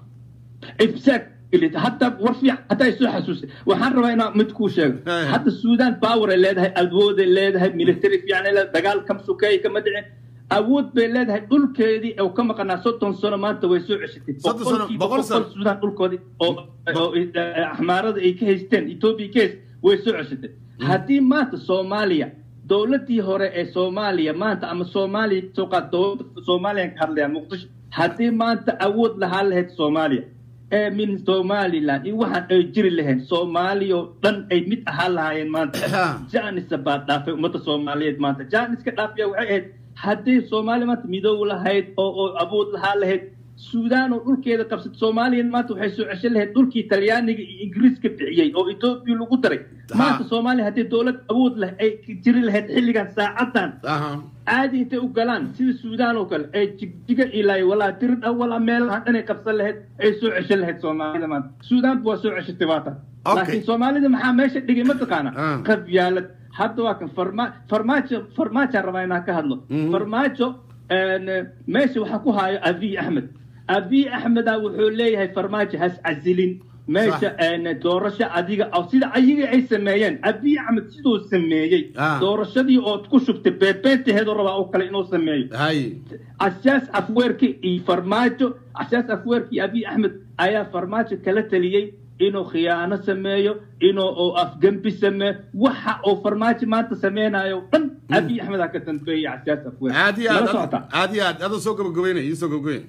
exactly hadda war fiican hadda ay soo xasuusay waxaan rabaa inaan mid kuu sheego hadda suudaan power ay leedahay awood ay leedahay military fiican ay leedahay dagaal kam sukeey kama dhicin awood bay leedahay dhulkeedii oo ka maqnaa soddon sano maanta way soo ceshatay boqol sano suudaan dhulkoodii oo axmaarada ay ka haysteen etoobiya ka haysteen way soo ceshatay haddii maanta soomaaliya dowladdii hore ee soomaaliya maanta ama soomaaliya soo qaad dowladda soomaaliya ka hadlaya muqdisho haddii maanta awood lahaa lahayd soomaaliya ee min somaliland iyo waxaan ay jiri lahayn soomaaliya oo dhan ay mid ahaan lahaayeen maanta jaanisa baa dhaafay ummadda soomaaliyeed maanta jaaniska dhaafiya waxay ahayd haddii soomaaliya maanta midoob lahayd oo oo awood lahaa lahayd suudaan oo dhulkeeda qabsatay soomaaliya maanta waxay soo ceshan lahayd dhulkii talyaaniga iyo ingiriiska bixiyey oo etoobiya lagu daray maanta soomaaliya haddii dowlad awood leh ay jiri lahayd xilligan saacadan caadi intay u galaan sida suudaan oo kale ay jigjiga ilaayo walaa tirid ah walaa meelahan dhanay qabsan lahayd ay soo ceshan lahayd soomaalida maanta suudaanba waa soo ceshatay maanta laakiin soomaalida maxaa meesha dhigay mataqaana qabyaalad hadda waa kan farma farmaajo farmaajo rabaa inaan ka hadlo farmaajo meesha waxaa ku haayo abiy axmed abiy axmeda wuxuu leeyahay farmaajo has casilin meesha doorasho adiga sida ayaga ay sameeyeen abiy axmed siduu sameeyey doorashadii ood ku shubtay beebeentaheedu rabaa oo kale inuu sameeyo ashaas afweerki iyo farmaajo ashaas afweerki iyo abiy axmed ayaa farmaajo kala taliyey inuu khiyaano sameeyo inuu oo afgembi sameeyo waxa oo farmaajo maanta sameynayo dhan abiy axmed ka dambeeyay ashaas afweer aad iyo aad aad iyo aad adoo soo gabagabeynay iyo soo gabagabeyn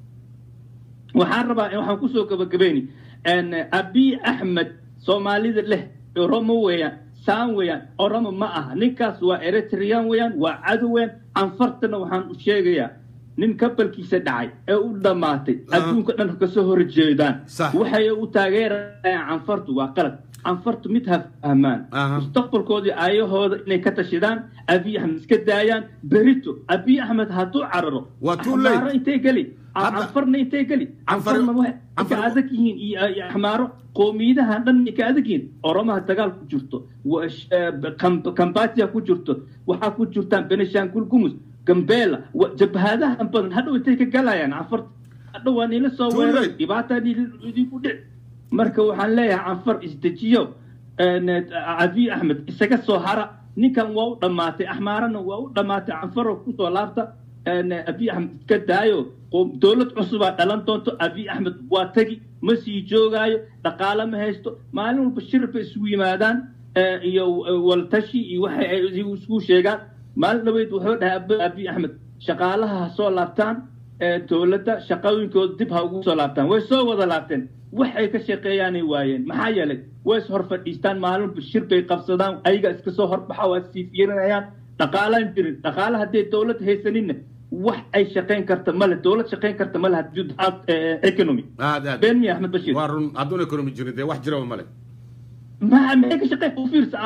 waxaan rabaa waxaan ku soo gabagabeynay abiy axmed soomaalida leh oromo weeyaan saan weeyaan oromo ma aha ninkaas waa eritrean weeyaan waa cadow weeyaan anfartana waxaan u sheegayaa nin kabalkiisa dhacay ee u dhammaatay adduunka dhan kasoo horjeedaan waxay u taageerayaan canfartu waa qalad canfartu mid ha fahmaan mustaqbalkoodii aayahooda inay ka tashidaan abiy axmed iska daayaan berito abiy axmed hadduu cararo axmaaro intay geli canfarna intay geli canfarna waxay ka adag yihiin iyo axmaaro qoomiyadahan dhan ay ka adag yihiin oromaha dagaal ku jirto kambatia ku jirto waxaa ku jirtaan benishaangul gumus gambeela jabhadahan badan hadhow intay ka galayaan canfarta hadhow waa niila soo weeray dhibaataa idinku dhic marka waxaan leeyahay canfar isdejiyo abiy axmed isaga soo hara ninkan waa u dhammaatay axmaarana waa u dhammaatay canfaroo kusoo laabta abiy axmed iska daayo dowlad cusubaa dhalan doonto abiy axmed waa tagi ma sii joogaayo dhaqaale ma haysto maalin walba shirba isugu yimaadaan iyo waltashi iyo waxa ay isugu sheegaan maalin dhaweyd wuxuu dhahay abiy axmed shaqaalaha ha soo laabtaan dowladda shaqooyinkooda dib ha ugu soo laabtaan way soo wada laabteen waxay ka shaqeeyaanay waayeen maxaa yeelay way is hor fadhiistaan maalinba shir bay qabsadaan ayaga iska soo horbaxa waa sii fiirinayaan dhaqaalaan jirin dhaqaale haddii dowlad haysaninna wax ay shaqayn karta male dowlad shaqayn karta male haddii economy been miya axmed bashiir waa run hadduun economy jirin dee wax jiraba male ma maxay ka shaqeyn u fiirsa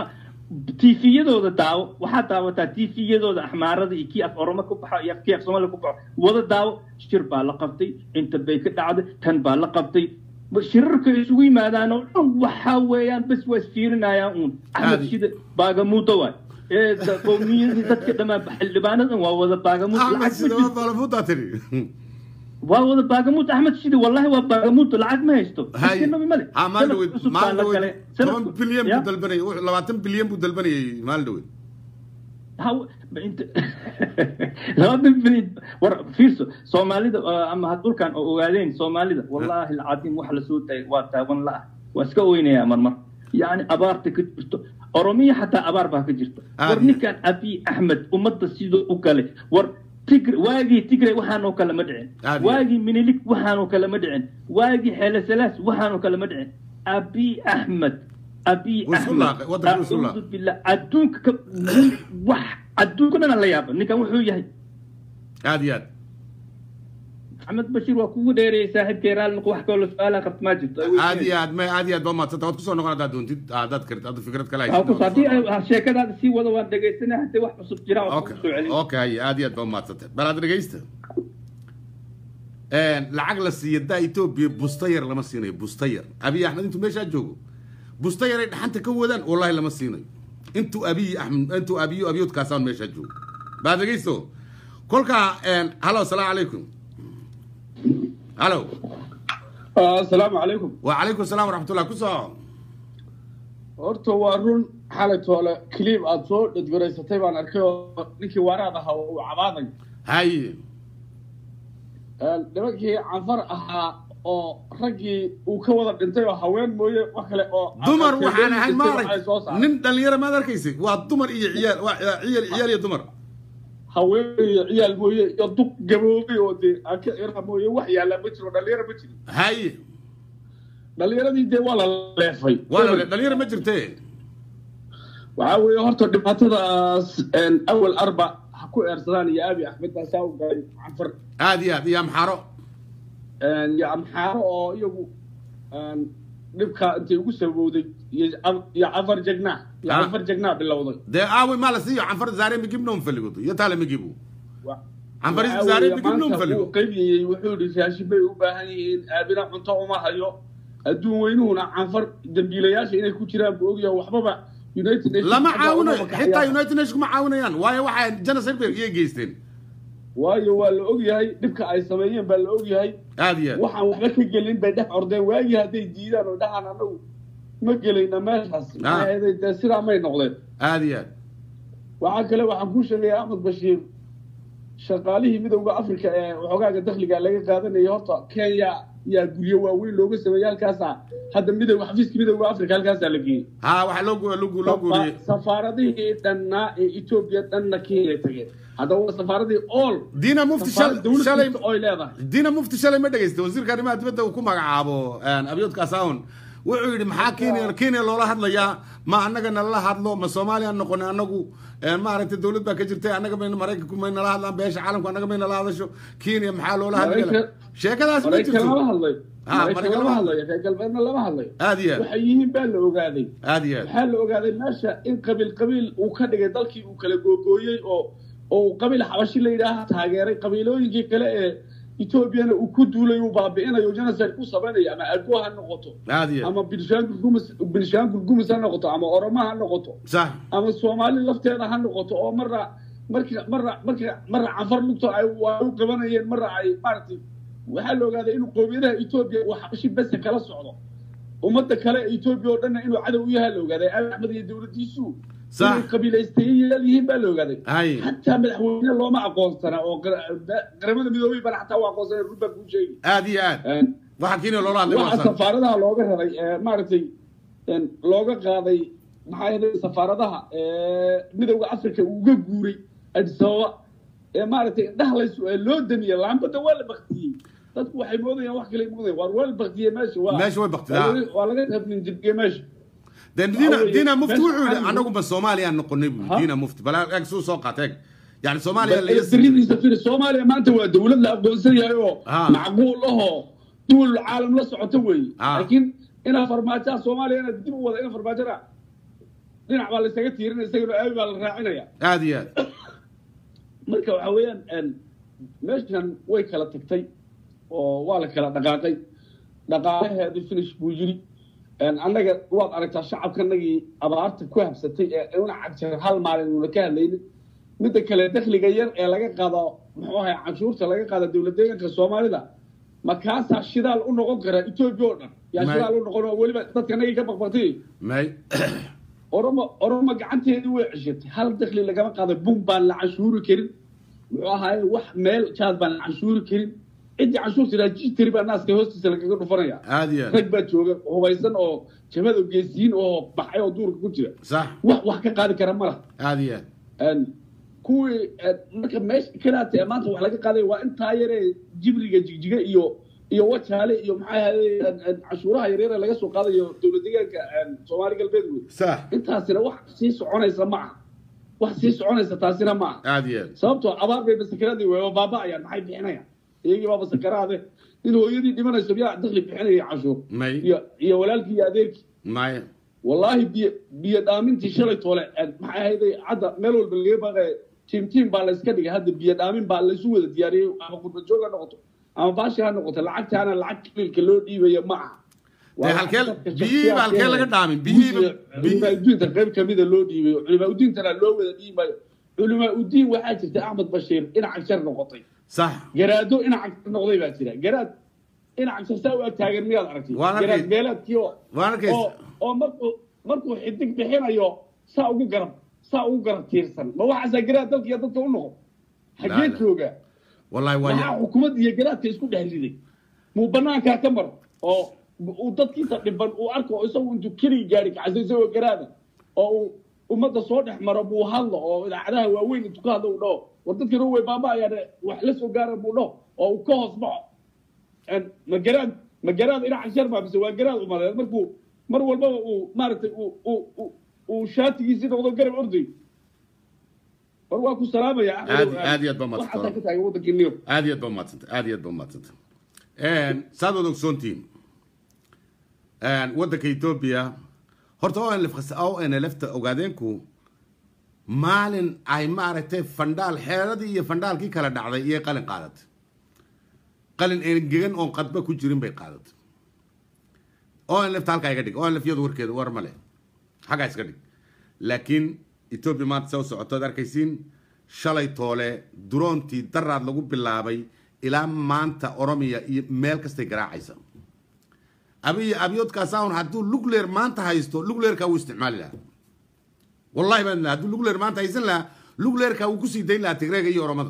tiifiyadooda daawo waxaa daawataa tiifiyadooda axmaarada iyo kii af oromo ku baxo iyo kii af soomaaliya ku baxo wada daawo shir baa la qabtay inta bay ka dhacday tan baa la qabtay shirarka isugu yimaadaan oo dhan waxaa weeyaan bas waa isfiirinayaan uun axmed shide baagamuuda waay ee qowmiyadii dadka dhammaan xildhibaanadan waa wada baagamuud axmed shide waa baagamuuda tiri waa wada baagamuud axmed shide wallahi waa baagamuud lacag ma haysto nabi male maal dhaweyd maal dhaweyd toban bilyan buu dalbanayay labaatan bilyan buu dalbanayay maal dhaweyd haw inta labaatan bilyan war fiirso soomaalida ama hadulkan oo ogaadeen soomaalida wallahi alcadiim wax la soo taay waa taaban la waa iska oynaya marmar yani abaarta ka jirto oromiya xataa abaar baa ka jirto war ninkan abi axmed ummadda sidoo u kale war tigre waagii tigre waxaanoo kale ma dhicin waagii minilik waxaanoo kale ma dhicin waagii xeele salaas waxaanoo kale ma dhicin abi axmed abi axmed acuudu billah adduunka wax adduunka dhan la yaaba ninkan wuxuu yahay aad iyo aad axmed bashiir waa kugu dheereeyay saaxiibkay raalli wax kaloo su'aalaha qabta ma jirto aad iyo aad ma aad iyo aad baa maadsanta waad kusoo noqon haddaad doontid haddaad kartid hadda fikrad kale hayso haddii sheekadaada sii wada waan dhegaysanaa haddii wax cusub jiraan waan kusoo celin okay aad iyo aad baa maadsanta bal aad dhegaysta lacag la siiya daa Ethiopia bustayar lama siinayo bustayar abi axmed intuu meesha joogo bustayar ay dhaxanta ka wadaan wallahi lama siinayo intuu abi axmed intuu abiyo abiyod kaasaan meesha joogo baad dhegaysto kolka halo assalaamu calaykum halo assalaamu calaykum وعليكم السلام ورحمة الله كسو horta waa run xalay toole clip aad soo dhadgaraysatay baan arkay oo ninkii waraad ahaa uu cabaaday hay nimankii canfar ahaa oo raggii uu ka wada dhintay oo haween mooye wax kale oo dumar waxaan ahay maarag nin dhalinyaro maad arkaysay waa dumar iyo ciyaal waa ciyaal ciyaal iyo dumar haween iyo ciyaal mooye iyo duq gaboobay oo dee aka ira mooye wax yaala ma jiro dhalinyaro ma jiro hay dhalinyaradii dee waa la leefay waa la dhalinyaro ma jirtee waxaa weeye horta dhibaatadaas awal arba ha ku eersadaan iyo abi axmed baasaa u galay canfar aad iyo aad iyo amxaaro iyo amxaaro oo iyagu dhibka intay ugu sabowday iyo canfar jagnaa iyo canfar jagnaa bilowday dee aawi maa la siiyo canfar zaare migibnoom faligodo iyo taale migibu canfar zaare migibnoom faligo qaybiyey wuxuu yidhi raashin bay u baahan yihiin aabina cunto uma hayo adduun weynuhuna canfar dambiilayaasha inay ku jiraan buu ogyahay waxbaba united nations lama caawinayo xitaa united nations kuma caawinayaan waayo waxay genocide bay iyaga geysteen waayo waa la ogyahay dhibka ay sameeyeen baa la ogyahay aad iyo waxaan waxba ka gelin bay dhex ordeen waagii hadday diidaan oo dhahaan anagu ma gelayna meeshaas maxaa sidaa may noqdeen aad iyo aad waxaa kale waxaan kuu sheegayaa axmed bashiir shaqaalihii midowda africa ee waxoogaaga dakhliga laga qaadanayay horta kenya yaa guryo waaweyn looga sameeyay halkaasa hadda midowga xafiiska midowda africa halkaasaa la geeyey ha waxa loo loo loo guuriyey safaaradihii dhannaa ee ethiopia dhanna kenya tageen haddaba waa safaaradii all diina mufti shalay oy leedahay diina mufti shalay ma dhagaystay wasiirka arrimaha dibadda uu ku magacaabo abiyod kaasaun wuxuu yidhi maxaa kenya kenya loola hadlayaa ma annaga nala hadlo ma soomaaliya noqon annagu maaragtay dawlad baa ka jirtay annaga bayna maraykanku may nala hadlaan beesha caalamku annaga may nala hadasho kenya maxaa loola hadlaya sheekadaas ma jirto lama hadlay maraykan lama hadlayo reer galbeedna lama hadlayo aad iyo aad waxay yihiin baa la ogaaday aad iyo aad waxaa la ogaaday meesha in qabiil qabiil uu ka dhigay dalkii uu kala googooyey oo oo qabiil xabashi la yidhaaha taageeray qabiilooyinkii kale ee ethoobiana uu ku duulay uu baabi'inayo genocide ku samaynayo ama ago ha noqoto ama binshaangul gumus binshaangul gumus ha noqoto ama oromo ha noqoto sax ama soomaali lafteeda ha noqoto oo marra marka marra marka marra canfar lugto ay waa u qabanayeen marra ay maaragtay waxaa la ogaaday inuu qowmiyadaha etoobiya uu xabashi bese kala socdo ummadda kale ee etoobiya oo dhanna inuu cadow u yahay la ogaaday abi axmed iyo dowladdiisu inay qabiilaystayaal yihiin baa la ogaaday xataa madaxweyne looma aqoonsana oo qaramada midoobay bana xataa u aqoonsana runbaa kuu sheegi aad iyo aad waxa kenya loola hadlay waxa safaaradaha looga raray maaragtay looga qaaday maxaa yahay safaaradaha midowda africa uga guuray addis ababa ee maaragtay indhaha laysu loo damiyey laambada waa la baktiyey dadku waxay moodayaan wax kale moodayaan waar waa la baktiyey meesha waa meesha way baktidaa waa laga qabninjibiyey meesha دينا دينا مفتي وحول أنا أقول بس سوماليا نقول دينا مفتي بلا أكسو سوقاتك يعني سوماليا اللي يصير سفير سوماليا ما أنت دولة الأفغانية أيوه معقول له دول العالم لا سعتوي لكن أنا فرماتها سوماليا أنا بدي ولا أنا فرماتها dhinac baa la isaga tiirinaya isagana aabi baa la raacinaya aad iyo aad marka waxa weeyaan meeshan way kala tagtay oo waa la kala dhaqaaqay dhaqaalaheedu finish buu yiri annaga waad aragtaa shacabkanagii abaarta ku habsatay ee una cagjar hal maalin una ka hadlaynin midda kale dakhliga yar ee laga qaado muxuu ahay canshuurta laga qaado dowladda deegaanka Soomaalida ma kaasa shidaal u noqon kara Itoobiya oo dhan yaa shidaal u noqon oo waliba dadkanagii ka baqbaqtay may oromo oromo gacanteedii way cishatay hal dakhli lagama qaado bum baan la canshuuri karin muxuu ahay wax meel jaad baan la canshuuri karin intii canshuurta raajistri baa naaska hoostiisa lagaga dhufanaya aad iyo rag baa jooga hubaysan oo jabada geesiin oo baxay oo duurka ku jira sax wax wax ka qaadi kara malaha aad iyo aad kuwii marka meesha kalaatay maanta wax laga qaaday waa intaa yaree jibriga jigjiga iyo iyo wajaale iyo maxay ahayd cashuuraha yaryar laga soo qaadayo dowladda deegaanka Soomaali galbeed wey sax intaasina wax sii soconaysa ma aha wax sii soconaysa taasina ma aha aad iyo sababtoo abaar bay masakaradii way baaba ayaan maxay bixinayaan iyagii baa masakaraade in hooyadii dhimanayso biyaa dakhli bixinaya cashuur may iyo iyo walaalkii iyo adeerkii may wallahi biyo biyo dhaamintii shalay toole maxay ahayd hadda meel walba laga baqay team team baa la iska dhigay hadda biyo dhaamin baa la isu wada diyaariyay ama qudba jooga noqoto ama baashi ha noqoto lacagtaana lacag kililka loo dhiibayo ma aha ee halkeel biyi halkeel laga dhaamin biyi biyi diinta qayb kamida loo dhiibayo culimaa diintana loo wada dhiibayo culimaa diin waxaa jirta Ahmed Bashiir inac jar noqotay صح garaado inac noqday baa jira garaad inac saa u taagan miyaad aragtay garaad beeladkii oo oo markuu markuu xidig bixinayo saa ugu garab saa ugu garab tiirsan ma waxa garaad dadka iyo dadka u noqon xagee jooga wallahi waa xukuumadda iyo garaadka isku dhexliday muu banaanka ka mar oo uu dadkiisa dhiban uu arko isagu intuu kiri gaari ka casayso garaada oo ummadda soo dhex maro buu hadlo oo idaacadaha waaweyn intuu ka hadlo dhaw war dadkii way baaba ayaan wax la soo gaaray buu dhaw oo uu ka hoos baxo en ma garaad ma garaad ina cashar ma bise waa garaad u maray markuu mar walba uu maartay uu uu uu shaatigiisii noqdo garab orday war waa ku salaamaya aad aad iyo bama waxa ka taagay wadankii niyo aad iyo bama aad iyo bama een saadoo ogsoontiin een wadanka Ethiopia horta oo in lafqas oo in lafta ogaadeenku maalin ay maaragtay fandaal xeeradii iyo fandaalkii kala dhacday iyo qalin qaadat qalin engegan oo qadba ku jirin bay qaadat oo in lafta halka ay dhig oo in lafyadu warkeedu war male xaga iska dhig laakiin Ethiopia maanta soo socoto arkaysiin shalay toole droontii daraad lagu bilaabay ilaa maanta Oromia iyo meel kasta garaacaysa أبي أبيض كاسون هادو لوكلير ما أنت هايستو لوكلير كاو استعمال لا والله ما هادو لوكلير ما أنت هايزن لا لوكلير كاو كوسي دين لا تغرق يو رمضان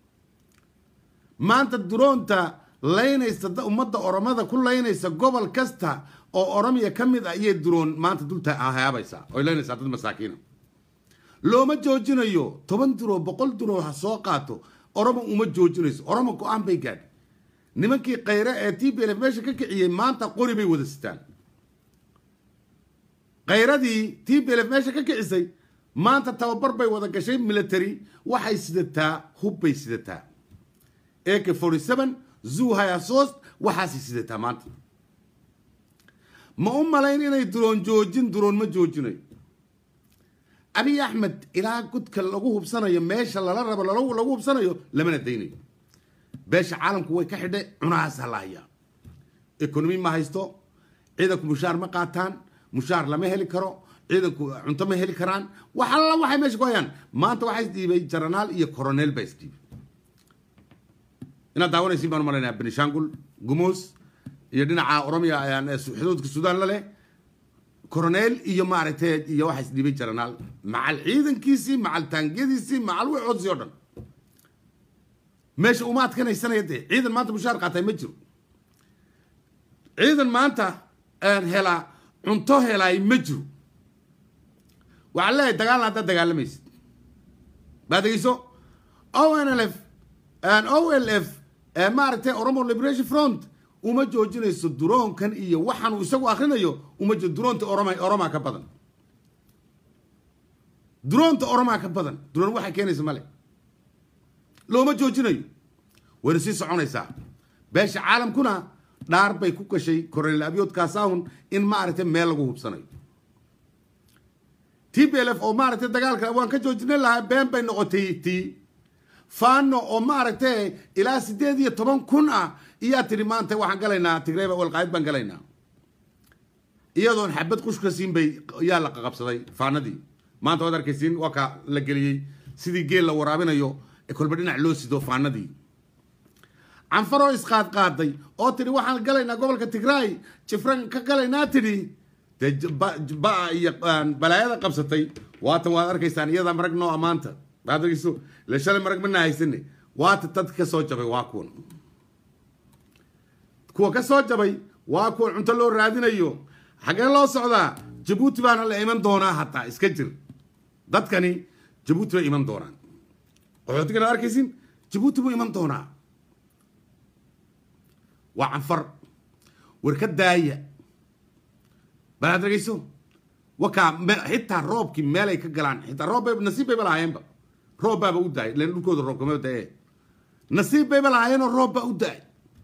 ما أنت الدرون تا لين يستد أمضى رمضان كل لين يست قبل كستا أو أرميا كم إذا أي درون ما أنت دول تا هيا بيسا أو لين يستد مساكين لو ما جوجنا يو طبعا درو بقول درو حساقاتو أرمى وما جوجنا يس أرمى كو أم بيجاد nimankii qayra ee T P L F meesha ka kiciyay maanta qori bay wada sitaan qayradii T P L F meesha ka kicisay maanta tababar bay wada gashay military waxay sidataa hub bay sidataa A K forty-seven Zoo Hayasos waxaasi sidataa maanta ma u malayn inay drone joojin drone ma joojinay Abiy Ahmed ilaa gudka lagu hubsanayo meesha lala rabo lagu hubsanayo lamana daynayo beesha caalamku way ka xidhay cunaas halaaya economy ma haysto ciidanku mushaar ma qaataan mushaar lama heli karo ciidanku cunto ma heli karaan waxa la waxay meesha ku hayaan maanta waxay isdiibay jaranaal iyo colonel bay isdiibay ina daawanaysiin baan malaynayaa Benishangul Gumus iyo dhinaca Oromia ayaan xuduudka Suudaan la leh colonel iyo maaragtay iyo waxay isdiibay jaranaal macal ciidankiisii macal taangiyadiisii macal wixii oo dhan ماشي وما تكن السنة يدي عيدا ما أنت مشاركة قاتل مجرو عيدا ما أنت أن هلا عنطه هلا يمجرو وعلاه دقال هذا دقال ميس بعد يسو أو إن إل إف أن أو إل إف مارتة أورومو ليبريشن فرونت ومجو جنس الدرون كان إيه وحن ويسقوا آخرنا يو ومجو الدرون تأوروما أوروما كبدن درون تأوروما كبدن درون واحد كان اسمه لو ما جوجينيو ورسي سعونيسا باش عالم كنا دار باي كوكا شي كورنيل ابيود كاساون ان ما عرفت ميل لغو هبسناي تي بي ال اف او مارتي دغالك وان كجوجنا لها بين بين نقطي تي فانو او مارتي الى سديد iyo toban kun ah iyo tiri maanta waxaan galaynaa Tigreeba wal qayd baan galaynaa iyadoon xabad qushka siin bay yaa la qabsaday faanadii maanta wad arkaysiin waa ka la galiyay sidii geel la waraabinayo ee kolba dhinac loo sido faanadii anfaro isqaad qaaday oo tiri waxaan galaynaa gobolka Tigray jifran ka galaynaa tiri ba iyo balaayada qabsatay waata waad arkaysaan iyada marag noo amaanta baad arkayso la shalay marag ma haysanay waata tad ka soo jabay waa kuwan kuwa ka soo jabay waa kuwa cunto loo raadinayo xagee loo socdaa Djibouti baana la iman doonaa hatta iska jir dadkani Djibouti way iman doonaan waxaad ka arkaysiin Djibouti buu iman doonaa waa anfar warka daaya baad arkayso waka xitaa roobki meel ay ka galaan xitaa roob nasiib bay lahaayeenba roob baa u daay leen dhulkooda roob kama daay nasiib bay lahaayeen roob baa u daay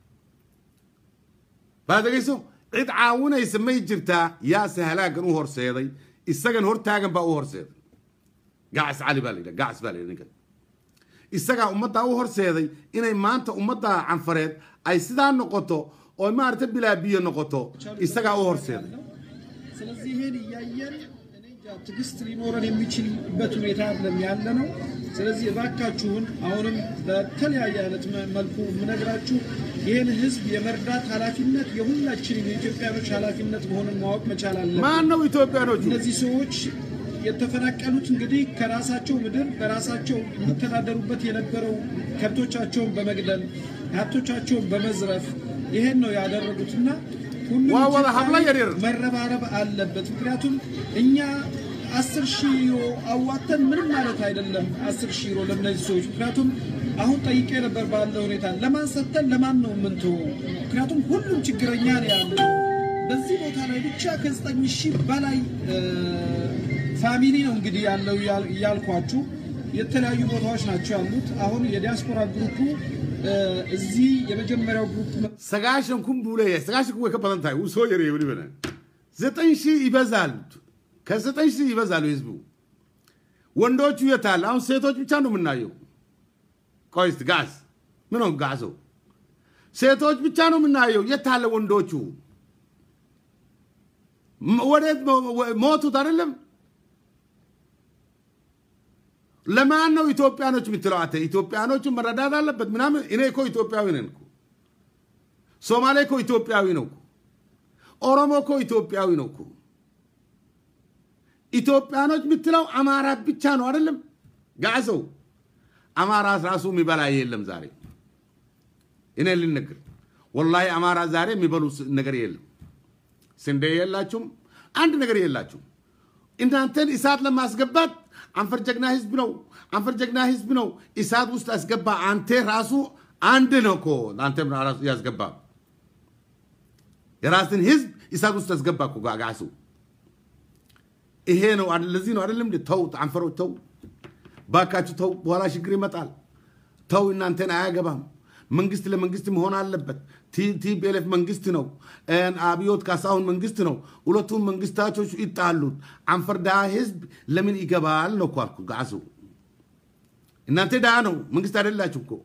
baad arkayso cid caawinaysa may jirtaa yaa sahalaagan u horseeday isagan hortaagan baa u horseeday gaas cali baa leeyahay gaas baa leeyahay isaga ummadda u horseeday inay maanta ummadda canfareed ay sidaa noqoto oo maarta bilaa biyo noqoto isaga u horseeday ስለዚህ ይሄን ያያየን እኔ ትግስት ሊኖረን የሚችልበት ሁኔታ አይደለም ያለነው ስለዚህ እባካችሁን አሁንም በተለያየ አይነት መልኩ ምነግራችሁ ይሄን ህዝብ የመርዳት ኃላፊነት የሁላችንም የኢትዮጵያኖች ኃላፊነት መሆኑን ማወቅ መቻል አለብን ማን ነው ኢትዮጵያኖች እነዚህ ሰዎች የተፈናቀሉት እንግዲህ ከራሳቸው ምድር በራሳቸው የሚተዳደሩበት የነበረው ከብቶቻቸውን በመግደል ሀብቶቻቸውን በመዝረፍ ይሄን ነው ያደረጉትና ዋው ሀብላ የሪር መረባረብ አለበት ምክንያቱም እኛ አስር ሺህ ዩሮ አዋተን ምንም ማለት አይደለም አስር ሺህ ዩሮ ለነዚህ ሰዎች ምክንያቱም አሁን ጠይቄ ነበር ባለው ሁኔታ ለማን ሰጠን ለማን ነው ምንቱ ምክንያቱም ሁሉም ችግረኛ ነው ያለው በዚህ ቦታ ላይ ብቻ ከዘጠኝ ሺህ በላይ ፋሚሊ ነው እንግዲህ ያለው ያልኳችሁ የተለያዩ ቦታዎች ናቸው ያሉት አሁን የዲያስፖራ ግሩፑ እዚህ የመጀመሪያው ግሩፕ ሰጋሽን ኩምቡለ ሰጋሽን ኩ ከበደን ታይ ወሶ የሬ ይብሊ በነ ዘጠኝ ሺህ ይበዛል ከዘጠኝ ሺህ ይበዛል ህዝቡ ወንዶቹ የታል አሁን ሴቶች ብቻ ነው የምናየው ቆይስ ጋስ ምን ነው ጋሶ ሴቶች ብቻ ነው የምናየው የታለ ወንዶቹ ወዴት ሞቱት አይደለም ለማን ነው ኢትዮጵያኖች ምትለዋተ ኢትዮጵያኖቹ መረዳት አለበት ምናምን እኔ እኮ ኢትዮጵያዊ ነኝ እኮ ሶማሌ እኮ ኢትዮጵያዊ ነው እኮ ኦሮሞ እኮ ኢትዮጵያዊ ነው እኮ ኢትዮጵያኖች ምትለው አማራ ብቻ ነው አይደለም ጋዘው አማራ ራሱ የሚበላ የለም ዛሬ እኔ ልንገር والله አማራ ዛሬ የሚበሉ ነገር የለም ስንዴ የላችሁም አንድ ነገር የላችሁም እናንተን ኢሳት ለማስገባት አንፈር ጀግና ህዝብ ነው አንፈር ጀግና ህዝብ ነው ኢሳት ውስጥ አስገባ አንተ ራሱ አንድ ነው እኮ አንተም ራሱ ያስገባ የራስን ህዝብ ኢሳት ውስጥ አስገባ እኮ ጋጋሱ ይሄ ነው ለዚህ ነው አይደለም ተው አንፈሮ ተው ባካችሁ ተው በኋላ ችግር ይመጣል ተው እናንተን አያገባም መንግስት ለመንግስት መሆን አለበት ቲፒኤልኤፍ መንግስት ነው እና አብዮት ካሳሁን መንግስት ነው ሁለቱም መንግስታቾች ይጣሉት አንፈርዳ ህዝብ ለምን ይገባል ነው ቋልኩ ጋሱ እናንተ ዳ ነው መንግስት አይደላችሁ እኮ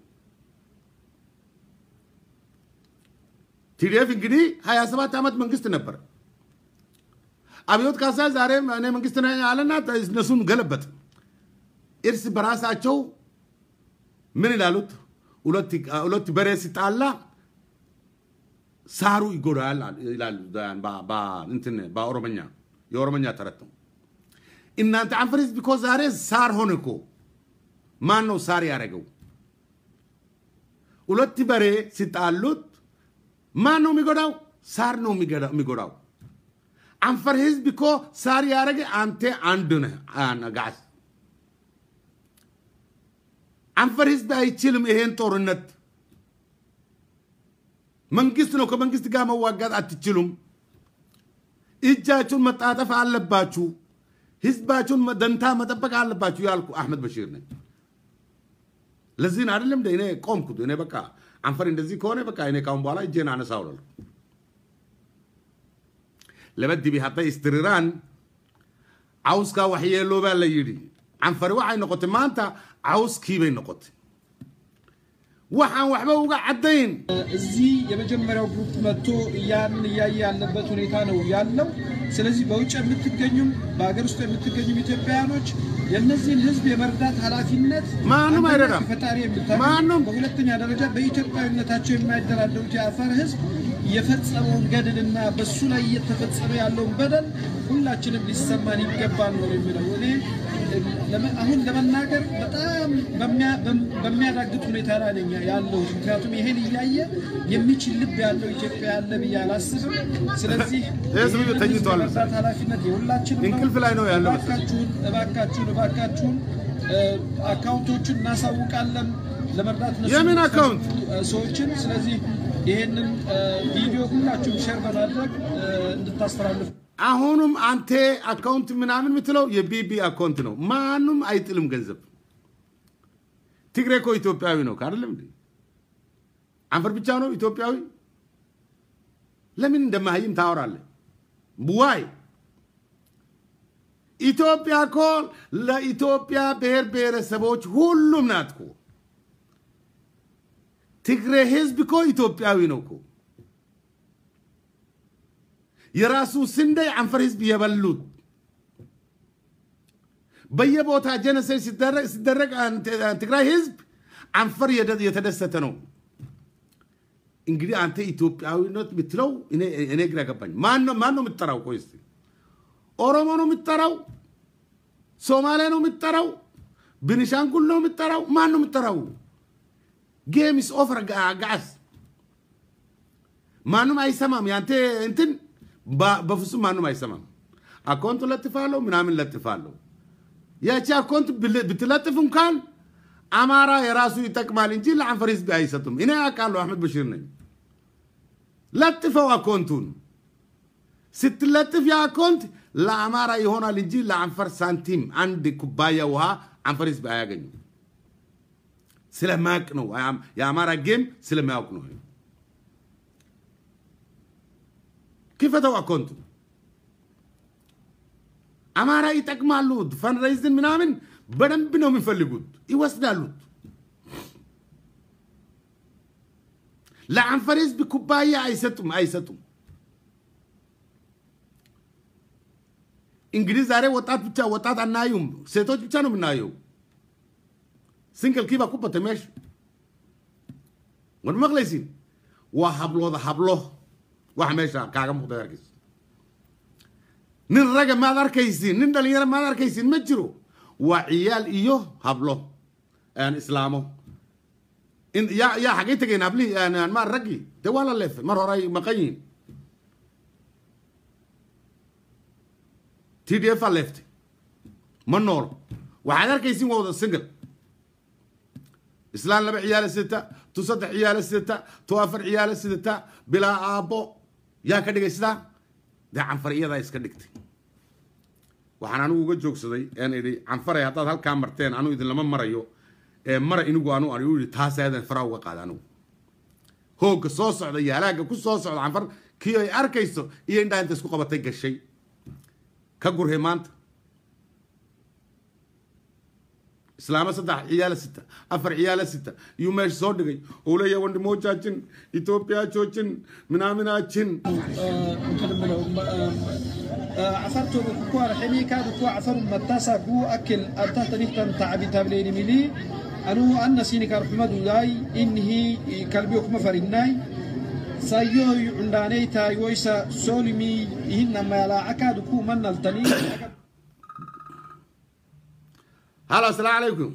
ቲፒኤልኤፍ እንግዲህ ሃያ ሰባት አመት መንግስት ነበር አብዮት ካሳ ዛሬ እኔ መንግስት ነኝ አለና እነሱን ገለበጥ እርስ በራሳቸው ምን ይላሉት ሁለት ሁለት በሬ ሲጣላ ሳሩ ይጎዳል ይላሉ ባ ባ እንትን በኦሮምኛ የኦሮምኛ ተረት ነው እናንተ አንፈሪስ ቢኮዝ ዛሬ ሳር ሆነኮ ማን ነው ሳር ያረገው ሁለት በሬ ሲጣሉት ማን ነው የሚጎዳው ሳር ነው የሚጎዳው አንፈር ህዝብ እኮ ሳር ያረገ አንተ አንድ ነህ አናጋስ አንፈር ህዝብ አይችልም ይሄን ጦርነት መንግስት ነው ከመንግስት ጋር መዋጋት አትችሉም እጃችሁን መጣጣፍ አለባችሁ ህዝባችሁን ደንታ መጠበቅ አለባችሁ ያልኩ አህመድ በሽር ነኝ ለዚህ አይደለም እኔ ቆምኩት እኔ በቃ አንፈር እንደዚህ ከሆነ በቃ እኔ ካሁን በኋላ እጄን አነሳው ነው ለበዲ ቢሃታ ኢስትሪራን عاوزكا وحيلو بقى اللي يدي عنفر waxay noqotay maanta عاوزكii bay noqotay waxaan waxba uga cadayn እዚህ የመጀመሪያው ግሩፕ መጥቶ ያን ያያ ያለበት ሁኔታ ነው ያለው ስለዚህ በውጭ የምትገኙም በአገር ውስጥ የምትገኙም ኢትዮጵያውያኖች የነዚህን ህዝብ የመርዳት ኃላፊነት ማንም አይረዳም ፈጣሪ የምታውቁ ማንም በሁለተኛ ደረጃ በኢትዮጵያዊነታቸው የማይደራደሩት የአፋር ህዝብ የፈጸመውን ገድልና በሱ ላይ እየተፈጸመ ያለውን በደል ሁላችንም ሊሰማን ይገባል ነው የሚለው እኔ አሁን ለመናገር በጣም በሚያዳግጥ ሁኔታ ላይ ነኝ ያለው ምክንያቱም ይሄን ይያየ የሚችል ልብ ያለው ኢትዮጵያ ያለ በያላስብ ስለዚህ እዚህ ተኝቷል ኃላፊነት የሁላችንም እንቅልፍ ላይ ነው ያለው እባካችሁን እባካችሁን እባካችሁን አካውንቶችን እናሳውቃለን ለመርዳት ነው የምን አካውንት ሰዎችን ስለዚህ ይሄንን ቪዲዮ ሁላችሁም ሼር በማድረግ እንድታስተላልፉ አሁንም አንተ አካውንት ምናምን ምትለው የቢቢ አካውንት ነው ማንም አይጥልም ገንዘብ ትግሬ እኮ ኢትዮጵያዊ ነው አይደለም እንዴ አንፈር ብቻ ነው ኢትዮጵያዊ ለምን እንደማይም ታወራለህ ዋይ ኢትዮጵያ እኮ ለኢትዮጵያ ብሔር ብሔረሰቦች ሁሉም ናት እኮ ትግሬ ህዝብ እኮ ኢትዮጵያዊ ነው እኮ የራሱ ስንዴ አንፈር ህዝብ የበሉት በየቦታ ጀነሳይድ ሲደረግ ሲደረግ ትግራይ ህዝብ አንፈር የተደሰተ ነው እንግዲህ አንተ ኢትዮጵያዊነት ብትለው እኔ እኔ ግራ ገባኝ ማን ነው ማን ነው የምትጠራው ቆይስ ኦሮሞ ነው የምትጠራው ሶማሌ ነው የምትጠራው ቤኒሻንጉል ነው የምትጠራው ማን ነው የምትጠራው ጌም ኢዝ ኦቨር ጋስ ማንም አይሰማም ያንተ እንትን በፍጹም ማንም አይሰማም አካውንት ለጥፋለሁ ምናምን ለጥፋለሁ ያቺ አካውንት ብትለጥፍ እንኳን አማራ የራሱ ይጠቅማል እንጂ ለአንፈር ህዝብ አይሰጡም እኔ አውቃለሁ አህመድ በሽር ነኝ ለጥፈው አካውንቱን ስትለጥፍ ያ አካውንት ለአማራ ይሆናል እንጂ ለአንፈር ሳንቲም አንድ ኩባያ ውሃ አንፈር ህዝብ አያገኝም ስለማቅ ነው የአማራ ጌም ስለማያውቅ ነው كيفتو أكونتو أمارا يتكمالو فانرايزن منامن بدن بنو من فلقود يوسدالو لا عن فريز بكوباية عيستم عيستم إنجليز عاري وطات بتاع وطات النايوم سيتوج بتاعنا من نايو سينكل كيفا كوبا تمش والمغلسين وحبلو ذا حبلو وحميشا كاغا مقدركيس نين رجا ما داركيسين نين دلير ما داركيسين مجرو وعيال ايو هبلو ان اسلامو ان يا يا حقيتك ان ابلي انا ما رجي ده ولا لف مره راي مقين تي دي اف ليفت منور وحداركيسين ودا سنجل اسلام لبع عيال سته تصدح عيال سته توافر عيال سته بلا ابو يا كدغيسدا ده عنفر iyada iska dhigtay waxaan anu uga joogsaday aan iri عنفر hadaad halka marteen anu idin lama marayo ee mara inigu anu anu iri taas aydan fara uga qaadano hooga soo socda yaalaaga ku soo socda عنفر kii ay arkayso iyo indha inta isku qabatay gashay ka gurhay maanta إسلام صدق عيال ستة أفر عيال ستة يومش صدقي ولا يوند موجاتين إثيوبيا تشوتين منامنا تشين. عفرتو كوار حمي كاد كوا عفر متاسا كو أكل أنت تريد أن تعبي تابلين ملي أنو أن سيني كارحمد ولاي إنه كلبيوك مفرناي سايو عنداني تاي ويسا سولمي إنما لا أكاد كو من التني. هلا السلام عليكم.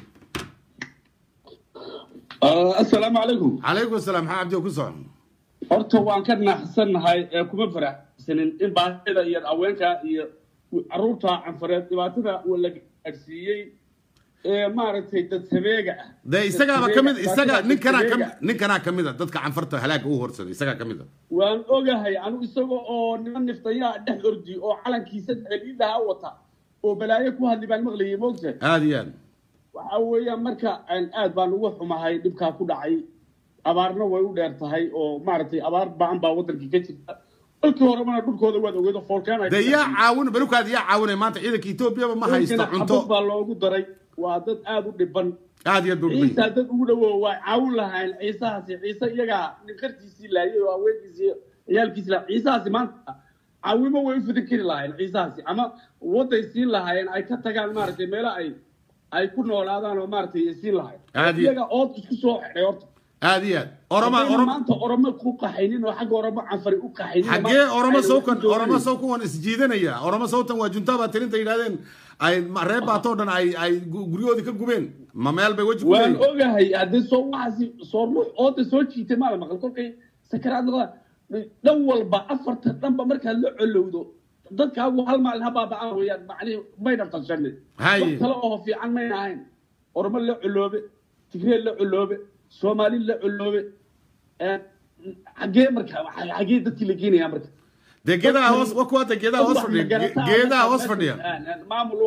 آه السلام عليكم. عليكم السلام حا عبدي وكسر. أرتو وان كنا حسن هاي كم فرح سنين إن بعد هذا ير أوينك ير عروتها عن فرد بعدها ولا أرسيي ما رت تتسبيع. ده يسقى بكمل يسقى نكنا كم نكنا كم إذا تذكر عن فرد هلاك هو هرسل يسقى كم إذا. وان أوجه هاي أنا يسقى أو نحن نفتيا ده أرجي أو على كيسة هذي ده وطا. وبلايك وهذي بالمغلي موجه هذه يعني وحويا مركا ان اد بان ugu xumahay dhibka ku dhacay abaarna way u dheertahay oo maartay abaar baan baa wadanka ka jirta dalkii hore mana dhulkooda waad ogeedo foolkaan de yaa caawin balukaad yaa caawinay maanta ciidanka Ethiopia ma haysto cunto baa loogu daray waa dad aad u dhiban aad iyo dulbay ciisa dad ugu dhawo waa caawin lahayn ciisahaasi ciisa iyaga ninkartiisii laayay oo haweenkiisii ciyaalkiisii la ciisahaasi maanta caawimo way u fidin kari lahayn ciisahaasi ama waday siin lahayn ay ka tagaan maaragtay meelo ay ay ku noolaadaan oo maaragtay siin lahayn iyaga ood isku soo xidhay horta aad iyo aad oroma oroma maanta oroma ku qaxaynin oo xagga oroma canfari u qaxaynin xagee oroma sawkan oroma sawkan waan isjiidanaya oroma sawtan waa juntaaba tirinta yiraahdeen ay reeb baato dhan ay ay guriyoodi ka gubeen ma meel bay waji ku waan ogahay hadii soo waxaasi soo ruux oo soo jiitay maal maqal kolkay sakaraad dhan walba afarta dhanba marka la colowdo dadka ugu hal maal habaaba aan weeyaan macni may dhaftan shanay hay kala oo fiican may ahayn oroma la coloobe tigreey la coloobe Somali la culoobe ee xagee marka xagee dadkii la geenaya marka degeeda hoos waa kuwa degeeda hoos fadhiya geeda hoos fadhiya maamul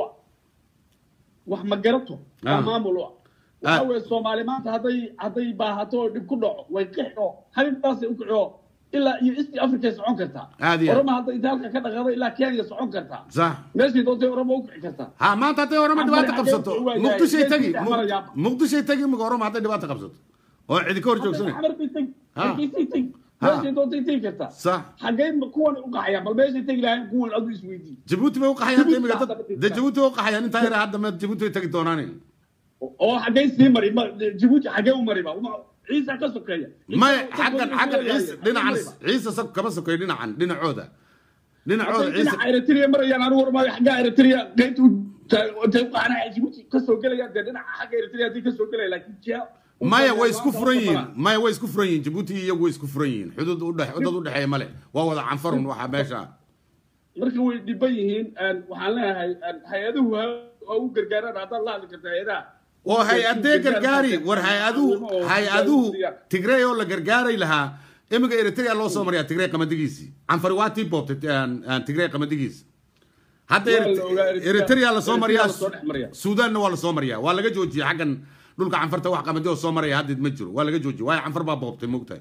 wax ma garato maamul waxa way Soomaali maanta haday haday baahato dib ku dhaco way qixo habibtaas u kaco ilaa iyo East Africa socon karta oroma haday dalka ka dhaqado ilaa Kenya socon karta sax meeshii doonta oroma u kici karta ha maanta haday oroma dhibaato qabsato muqdisho tagi muqdisho tagi ma oroma haday dhibaato qabsato oo cidi ka hor joogsanay ha meeshii doonta tagi karta sax xagee kuwan u qaxaya bal meeshii tagi lahayn kuwan adu isweydii Djibouti bay u qaxayaan imiga dad Djibouti u qaxayaan inta yar hadda ma Djibouti tagi doonaan oo xagee sii mari Djibouti xagee u mari ba ciisa ka sokeeya ma xaqan xaqan ciisa dhinacan ciisa sab kama sokeeyo dhinacan dhinacooda dhinacooda ciisa Eritrea marayaan anigu hormay xagga Eritrea geetu tay qaana Djibouti ka soo galaya dhinaca xagga Eritrea ay ka soo galaya laakiin maya way isku furan yihiin maya way isku furan yihiin Djibouti iyo way isku furan yihiin xuduud u dhax xuduud u dhaxay male waa wada canfarun waxa meesha marka way dhiban yihiin waxaan leeyahay hay'aduhu oo u gargaaraan hadda la hadli kartaa hay'adaha oo hay'adee gargaari war hay'aduhu hay'aduhu Tigray oo la gargaaray lahaa imiga Eritrea loo soo mariyaa Tigray qamadigiisi canfari waa tii boobtay Tigray qamadigiisi hadda Eritrea la soo mariyaa Suudan waa la soo mariyaa waa laga joojiyay xaqan dhulka canfarta wax qamadi oo soo maraya hadda ma jiro waa laga joojiyay waa canfar baa boobtay moogtay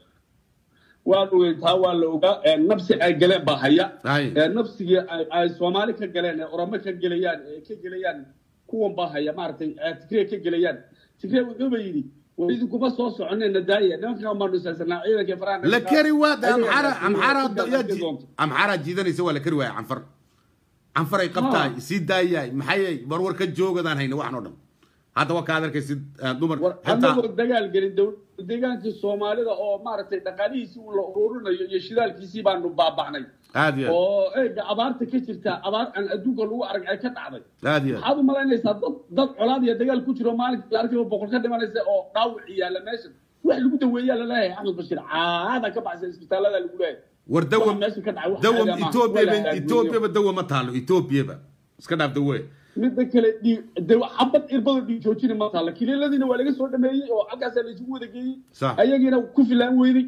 waa weyntaa waa la ogaa nafsi ay galeen baa haya nafsiga ay Soomaali ka galeen ee Oromo ka galayaan ee ka galayaan kuwan baa haya maartay Tigray ka galayaan Tigray wuxuu bayiri walidu kuma soo soconayna daaya nimanka ma nusaysanaa ciidanka Faransa la kari waa amxara amxara amxara jiidanaysa waa la kari waa canfar canfar ay qabtaa si daayay maxay warwar ka joogadaan hayna waxan oo dhan hadda waa ka adarkaysid dumar hataa dagaal gelin deegaankii Soomaalida oo maartay dhaqaalihiisa uu la ururinayo iyo shidaalkiisii baanu baabacnay aadiya oo ay abaarta ka jirta abaar aan adduunka lagu arag ay ka dhacday aadiya waxaad u malaynaysaa dad dad colaad iyo dagaal ku jiro maalintii la arkay boqol ka dhimanaysa oo dhaawac yaala meesha wax lagu daweeyaa la leeyahay Axmed Bashir caada ka baxsan isbitaalada lagu leeyahay war dawam dawam Ethiopia Ethiopia ba dawam ma taalo Ethiopia ba iska dhaaf dawe midda kale dawa xabad irbada dhig joojina ma taalo kiliiladina waa laga soo dhameeyay oo halkaas la isugu wada geeyay ayagina ku filaan weeyay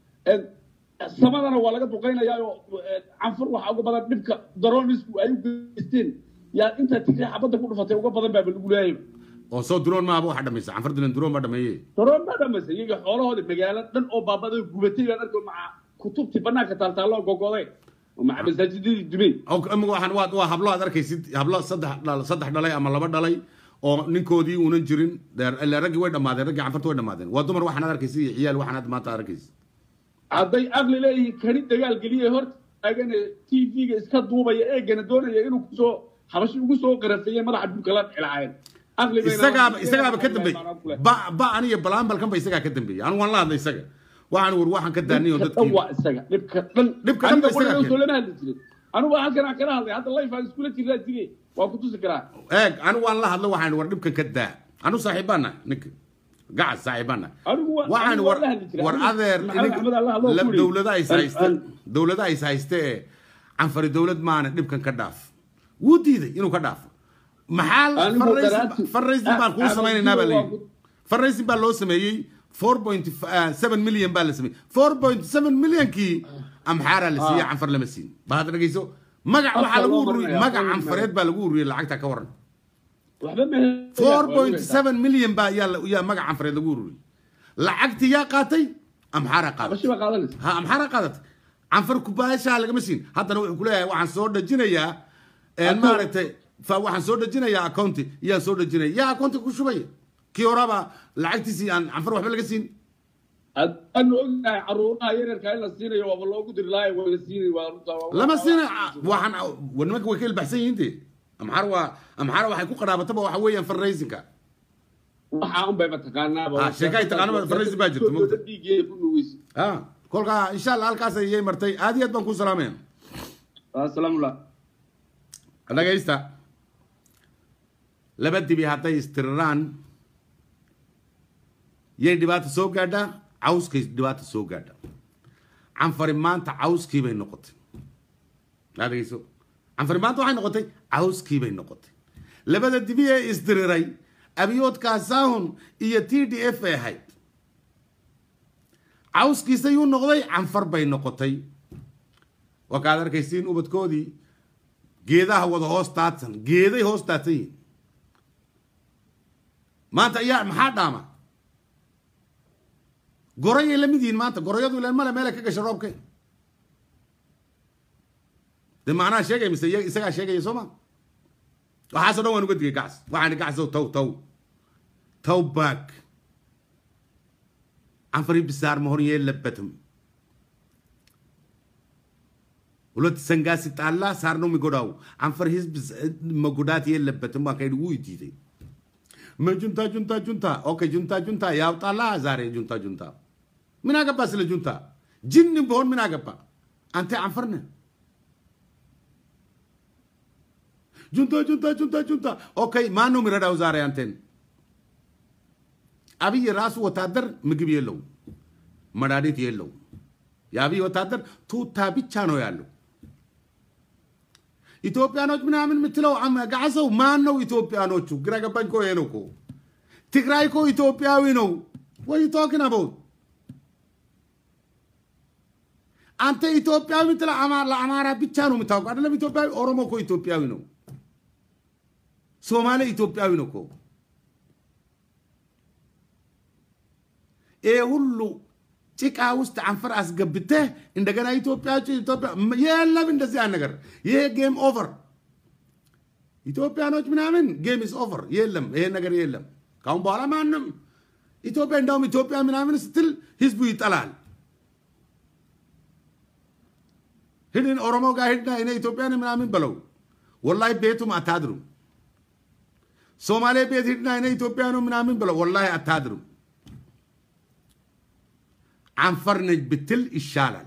samadana waa laga duqeynayaa oo canfur waxa uga badan dhibka daroonisku ay u geysteen yaa inta Tigray xabada ku dhufatay uga badan baa lagu leeyahay oo soo drone ma waxa dhamaysa canfur dilan drone ma dhameeyay drone ma dhamaysa iyaga xoolahooda magaalada dhan oo baabada gubatay aan arko ma kutubti banaanka taaltaalo gogoday ومع مساجدي دبي او ام waxan waa waa hablo aad arkaysid hablo saddex saddex dhalay ama laba dhalay oo ninkoodii uunan jirin ila rag way dhamaadeen rag canfarta way dhamaadeen waa dumar waxan aad arkaysid ciyaal waxan aad maanta arkaysid haday aqli leeyahay kani dagaal galiyay hor taagan T V-ga iska duubaya eegana doonaya inuu ku soo xabashi ugu soo qarafiyay madaxa dhulka la xilaayn aqli bayna isaga isaga ka dambeey ba ba aniga balaan balkan ba isaga ka dambeey aan waan la hadlay isaga waxaan war waxaan ka daaniyo dadkii waa isaga dhibka dhan dhibka dhan isaga soo lama hadli jiray anu waa halkan aan kala hadlay hadda live aan isku jiraa tigay waa ku tusi karaa eeg anu waan la hadlay waxaan war dhibka ka daa anu saaxiibana ninka gacan saaxiibana waxaan war war adeer la dawladda ay saayste dawladda ay saayste canfari dawlad maana dhibkan ka dhaaf wuu diiday inuu ka dhaafo maxaa faraysi faraysi baan ku sameeynaa baa leeyahay faraysi baa loo sameeyay four point seven million baa la sameeyay four point seven million kii amxaara la siiyay canfar lama siin baad dhageyso magac waxa lagu ururiyay magac canfareed baa lagu ururiyay lacagta ka waran four point seven million baa yaa magac canfareed lagu ururiyay lacagtii yaa qaatay amxaara qaadatay ha amxaara qaadatay عنفر كوباية شال لقمسين حتى لو كلها وعن صور الجنة يا الماركة فوعن صور الجنة يا أكونتي يا صور الجنة يا أكونتي كل شوية كيورابا لعيتي سي عن عنفر وحبل لقسين أنو أنا عرونا يرر كاين السيرة يا والله قدر لا ولا السيرة ولا لما السيرة وحن ونمك وكيل بحسين أنت أم حروا أم حروا حيكون قرابة تبغى وحويا في الرئيسك waxaan bay mataqaanaa ah sheekay taqaanaa farriis baa jirto mugta ah kolka insha Allah halkaas ay martay aad iyo aad baan ku salaameen assalamu alaykum dhageysta laba dibi haday istirraan yey dhibaato soo gaadha cawskay dhibaato soo gaadha canfari maanta cawskii bay noqotay dhageyso canfari maanta waxay noqotay cawskii bay noqotay labada dibi ee istirray أبيوت كاساون إيه تي دي إف هاي عاوز كيسيون نقضي عن فربين نقطي وكادر كيسين وبتكودي جيدا هو ده هوستاتن جيدا هوستاتين ما أنت يا محادامة قرية لمدين ما أنت قرية ولا الملا مالك كشرب كي ده معناه شيء مسيء يسقى شيء يسمع وحاسد هو نقول دقيقة قاس وعني قاس تو تو تو باك عن فريق بسار مهورية لبتهم ولو تسنجاسي تعالى صار نومي قداو عن فريق بس مقدات يلبتهم ما كيدو يدي ما جنتا جنتا جنتا اوكي جنتا جنتا يا تعالى زاري جنتا جنتا من أجابا سل جنتا جن بون من أجابا أنت عن فرنا جنتا جنتا جنتا جنتا اوكي ما نمر داو زاري انتن ابي راس وتادر مغب يلو مداديت يلو يا ابي وتادر توتا ብቻ ነው ያለው ኢትዮጵያኖች ምናምን ምትለው አማ ጋዘው ማን ነው ኢትዮጵያኖቹ ግራ ገባኝ እኮ የነው እኮ ትግራይ እኮ ኢትዮጵያዊ ነው ወይ ቶክን አባው አንተ ኢትዮጵያዊ ምትለው አማራ አማራ ብቻ ነው የምታውቀው አይደለም ኢትዮጵያዊ ኦሮሞ እኮ ኢትዮጵያዊ ነው ሶማሌ ኢትዮጵያዊ ነው እኮ ኤ ሁሉ ጭቃ ውስጥ አንፈር አስገብተህ እንደገና ኢትዮጵያቹ ኢትዮጵያ የለም እንደዚህ ያን ነገር ይሄ ጌም ኦቨር ኢትዮጵያኖች ምናምን ጌም ኢዝ ኦቨር የለም ይሄ ነገር የለም ካሁን በኋላ ማንም ኢትዮጵያ እንደውም ኢትዮጵያ ምናምን ስትል ህዝቡ ይጠላል ሄድን ኦሮሞ ጋር ሄድና እኔ ኢትዮጵያን ምናምን በለው ወላሂ ቤቱም አታድሩ ሶማሌ ቤት ሄድና እኔ ኢትዮጵያኑ ምናምን በለው ወላሂ አታድሩ አንፈርነጅ ብትል ይሻላል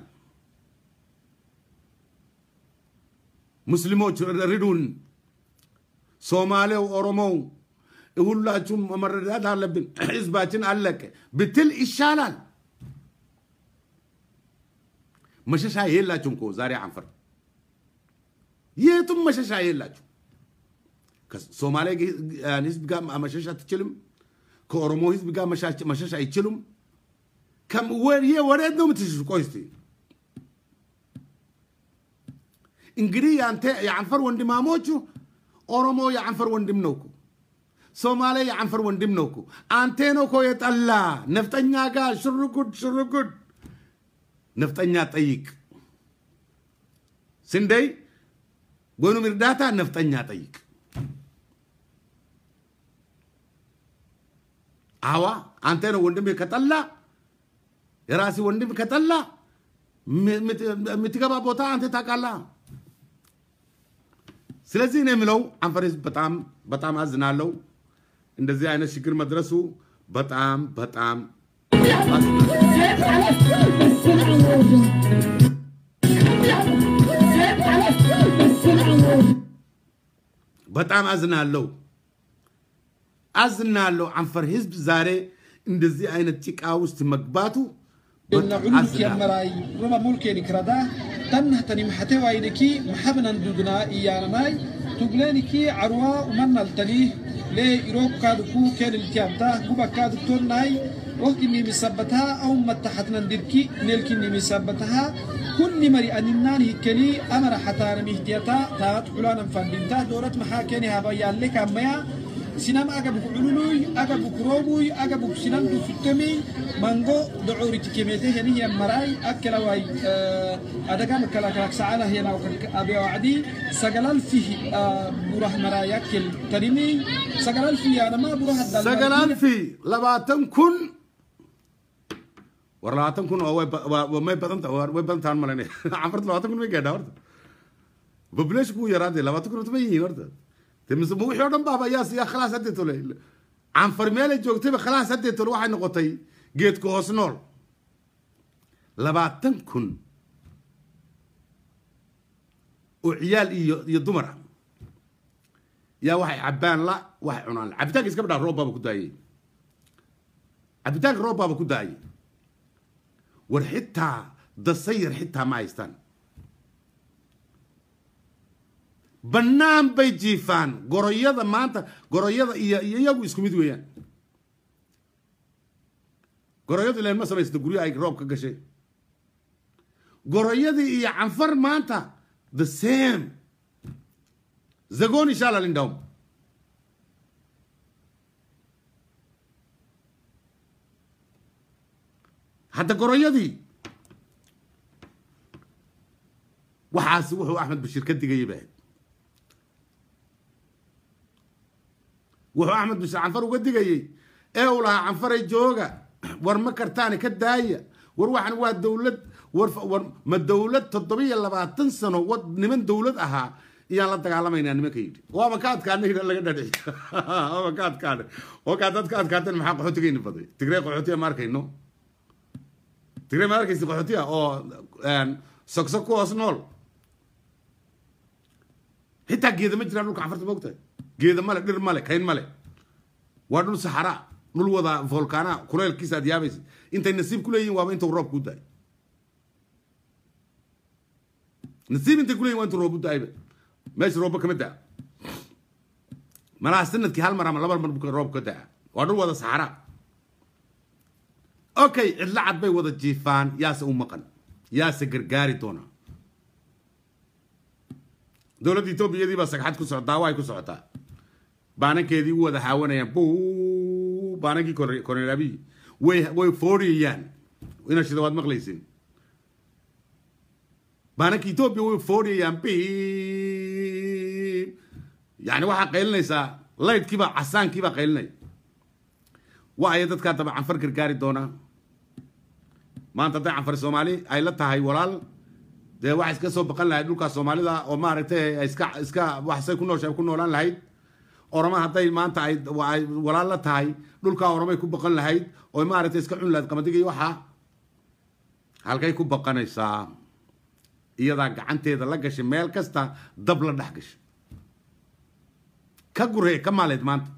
ሙስሊሞች ሪዱን ሶማሌው ኦሮሞው ሁላችሁም መረዳት አለብን ህዝባችን አለቀ ብትል ይሻላል መሸሻ የላችሁም እኮ ዛሬ አንፈር የቱም መሸሻ የላችሁ ከሶማሌ ህዝብ ጋር መሸሻ አትችልም ከኦሮሞ ህዝብ ጋር መሸሻ አይችሉም كم وريه وريت نوم تشوف كويستي إنجلي أنت يا عنفر وندم أموتشو أورومو يا عنفر وندم نوكو سومالي يا عنفر وندم نوكو أنتينو كويت الله نفتنيا قال شرقود شرقود نفتنيا تأيك سندي بونو مرداتا نفتنيا تأيك أوا أنتينو وندم يكتلا የራሲ ወንድም ከተላ ምትገባ ቦታ አንተ ታቃላ ስለዚህ ነው የምለው አንፈሪስ በጣም በጣም አዝናለሁ እንደዚህ አይነት ችግር መድረሱ በጣም በጣም በጣም አዝናለሁ አዝናለሁ አንፈር ህዝብ ዛሬ እንደዚህ አይነት ጭቃ ውስጥ መግባቱ إن علوك يا مراي ربا ملكي كردا تنه تني محتوى إنكي محبنا ندودنا إيانا ماي تقلينكي عروا ومن التني ليه إروك كادكو كان الكابتا كوبا كادكتور ناي وقت إني مسبتها أو متحتنا ندركي نلكي إني مسبتها كل مري أننان هكلي أمر حتى نمهديتا تات حلانا فاندينتا دورت محاكيني هبايا لك أميا سنام أجابك علولوي أجابك روبوي أجابك سنام دو فتمي مانجو دعوري تكيميته يعني هي مراي أكلا واي أدقام كلا كلا سعالة هي ناو أبي وعدي سجلال فيه بروح مراي أكل تريمي سجلال فيه أنا ما بروح الدل سجلال فيه لباتن كن ورلاتن كن أو وما يبدن تور ويبدن ثان ملني عمرت لباتن كن ميجا دارد ببلش كو يراد لباتن كن تبيه ورد تمس مو حيودن بابا ياس يا خلاص هديتو لي عن فرميل جوجتي خلاص هديتو waxay noqotay geedka hoos nool labaatan kun oo ciyaal iyo iyo dumar yaa waxay cabaan la waxay cunaan cabitaanka iska badhaa roob baba ku daayay cabitaanka roob baba ku daayay war xitaa dasayir xitaa ma haystaan bannaan bay jiifaan goroyada maanta goroyada iyo iyagu isku mid weeyaan goroyadu ileen ma samaysto guryo ay roob ka gashay goroyadii iyo canfar maanta the same zagoni shala lindawm hadda goroyadii waxaas wuxuu axmed bashiir ka digayay baa wuxuu axmed bashiir canfar uga digayay ee uu lahaa canfaray jooga war ma kartaani ka daaya war waxan waa dawlad war ma dawlad toddobiyo labaatan sano wad niman dawlad ahaa iyaan la dagaalamayna nimanka yidhi waaba ka adkaanay laga dhadhiy waaba ka adkaanay oo ka dadka adkaatan maxaa qaxootigayna baday tigray qaxootiga ma arkayno tigray ma arkaysi qaxootiga oo sogsog ku hoos nool xitaa geeda ma jiraan dhulka canfarta moogtahay geeda male dhir male kayn male waa dhul saxara dhul wada volkaana kuleelkiisa aad yaabaysa intay nasiib ku leeyihiin waaba intuu roob ku daay nasiib intay ku leeyihin waa intuu roob ku daayba meesha roobba kama daa malaha sanadkii hal mar ama laba mar buka roob ka daa waa dhul wada saxara okay cidla cad bay wada jiifaan yaase u maqan yaase gargaari doona dowladda etoobiyadii baa sagxad ku socda daawo ay ku socotaa baanankeedii u wada haawanayaan buu baanankii kornelaabiyi way way fooriyayaan ina shida waad maqlaysin baanankii etoobiya way fooriyayaan bi yani waxaa qaylinaysaa laydhkiibaa casaankiibaa qaylinaya waa aya dadkaa daba canfar gargaari doonaa maanta hadday canfar soomaali ay la tahay walaal dee waxay iska soo baqan lahayd dhulkaa soomaalida oo maaragtay iska iska waxsay ku noosha ku noolaan lahayd orama hadday maanta ay walaal la tahay dhulkaa oramay ku baqan lahayd oo maaragtay iska cun lahayd qamadiga iyo waxaa halkay ku baqanaysaa iyadaa gacanteeda la gashay meel kasta dab la dhex gashay ka guree ka maaleed maanta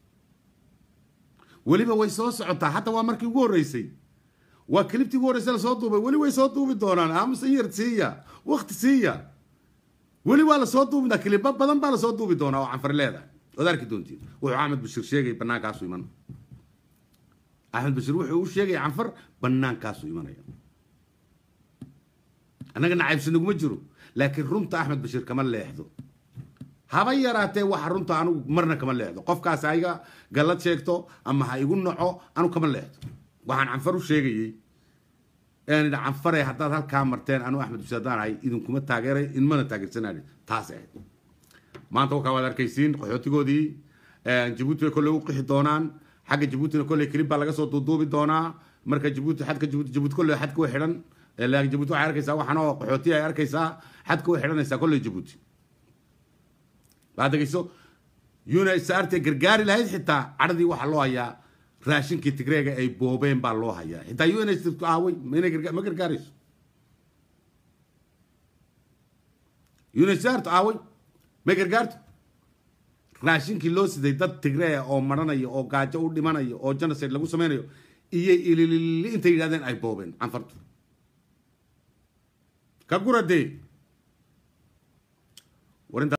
weliba way soo socotaa hataa waa markii ugu horreysay waa kilibtii ugu horreysay lasoo duubay weli way soo duubi doonaan aamus in yar siiya wakti siiya weli waa lasoo duubinaa kiliba badan baa lasoo duubi doonaa oo canfar leedahay waad arki doontiin wuxuu axmed bashiir sheegay bannaankaasu iman axmed bashiir wuxuu u sheegay canfar bannaankaasu imanaya annaga nacaybsi naguma jiro laakiin runta axmed bashiir kama leexdo haba yaraatee waxa runta anigu marna kama leexdo qofkaas ayga gallad sheegto ama ha igu naco anigu kama leexdo waxaan canfar u sheegayey een canfare haddaad halkaa marteen anu axmed bashiir haddaan ahay idinkuma taageeray inmana taageersanaani taas ahayd maanta wakaa waad arkaysiin qaxootigoodii jabuuti bay kolley u qixi doonaan xagga jabuutina kolley kilib baa laga soo duuduubi doonaa marka jabuuti xadka jabuuti jabuuti kolley xadka way xidhan laakiin jabuuti waxay arkaysaa waxanoo qaxooti ay arkaysaa xadka way xidhanaysaa kolley jabuuti baad dhegeyso yuna saartay gargaari lahayd xitaa cadhadii waxaa loo hayaa raashinkii tigreega ay boobeen baa loo hayaa xitaa una aaway ma gargaarayso una saarto aaway ma gargaarto raashinkii loo siday dad tigree oo maranaya oo gaajo u dhimanaya oo genocide lagu sameynayo iyo ililili intay yidhahdeen ay boobeen canfartu ka guradee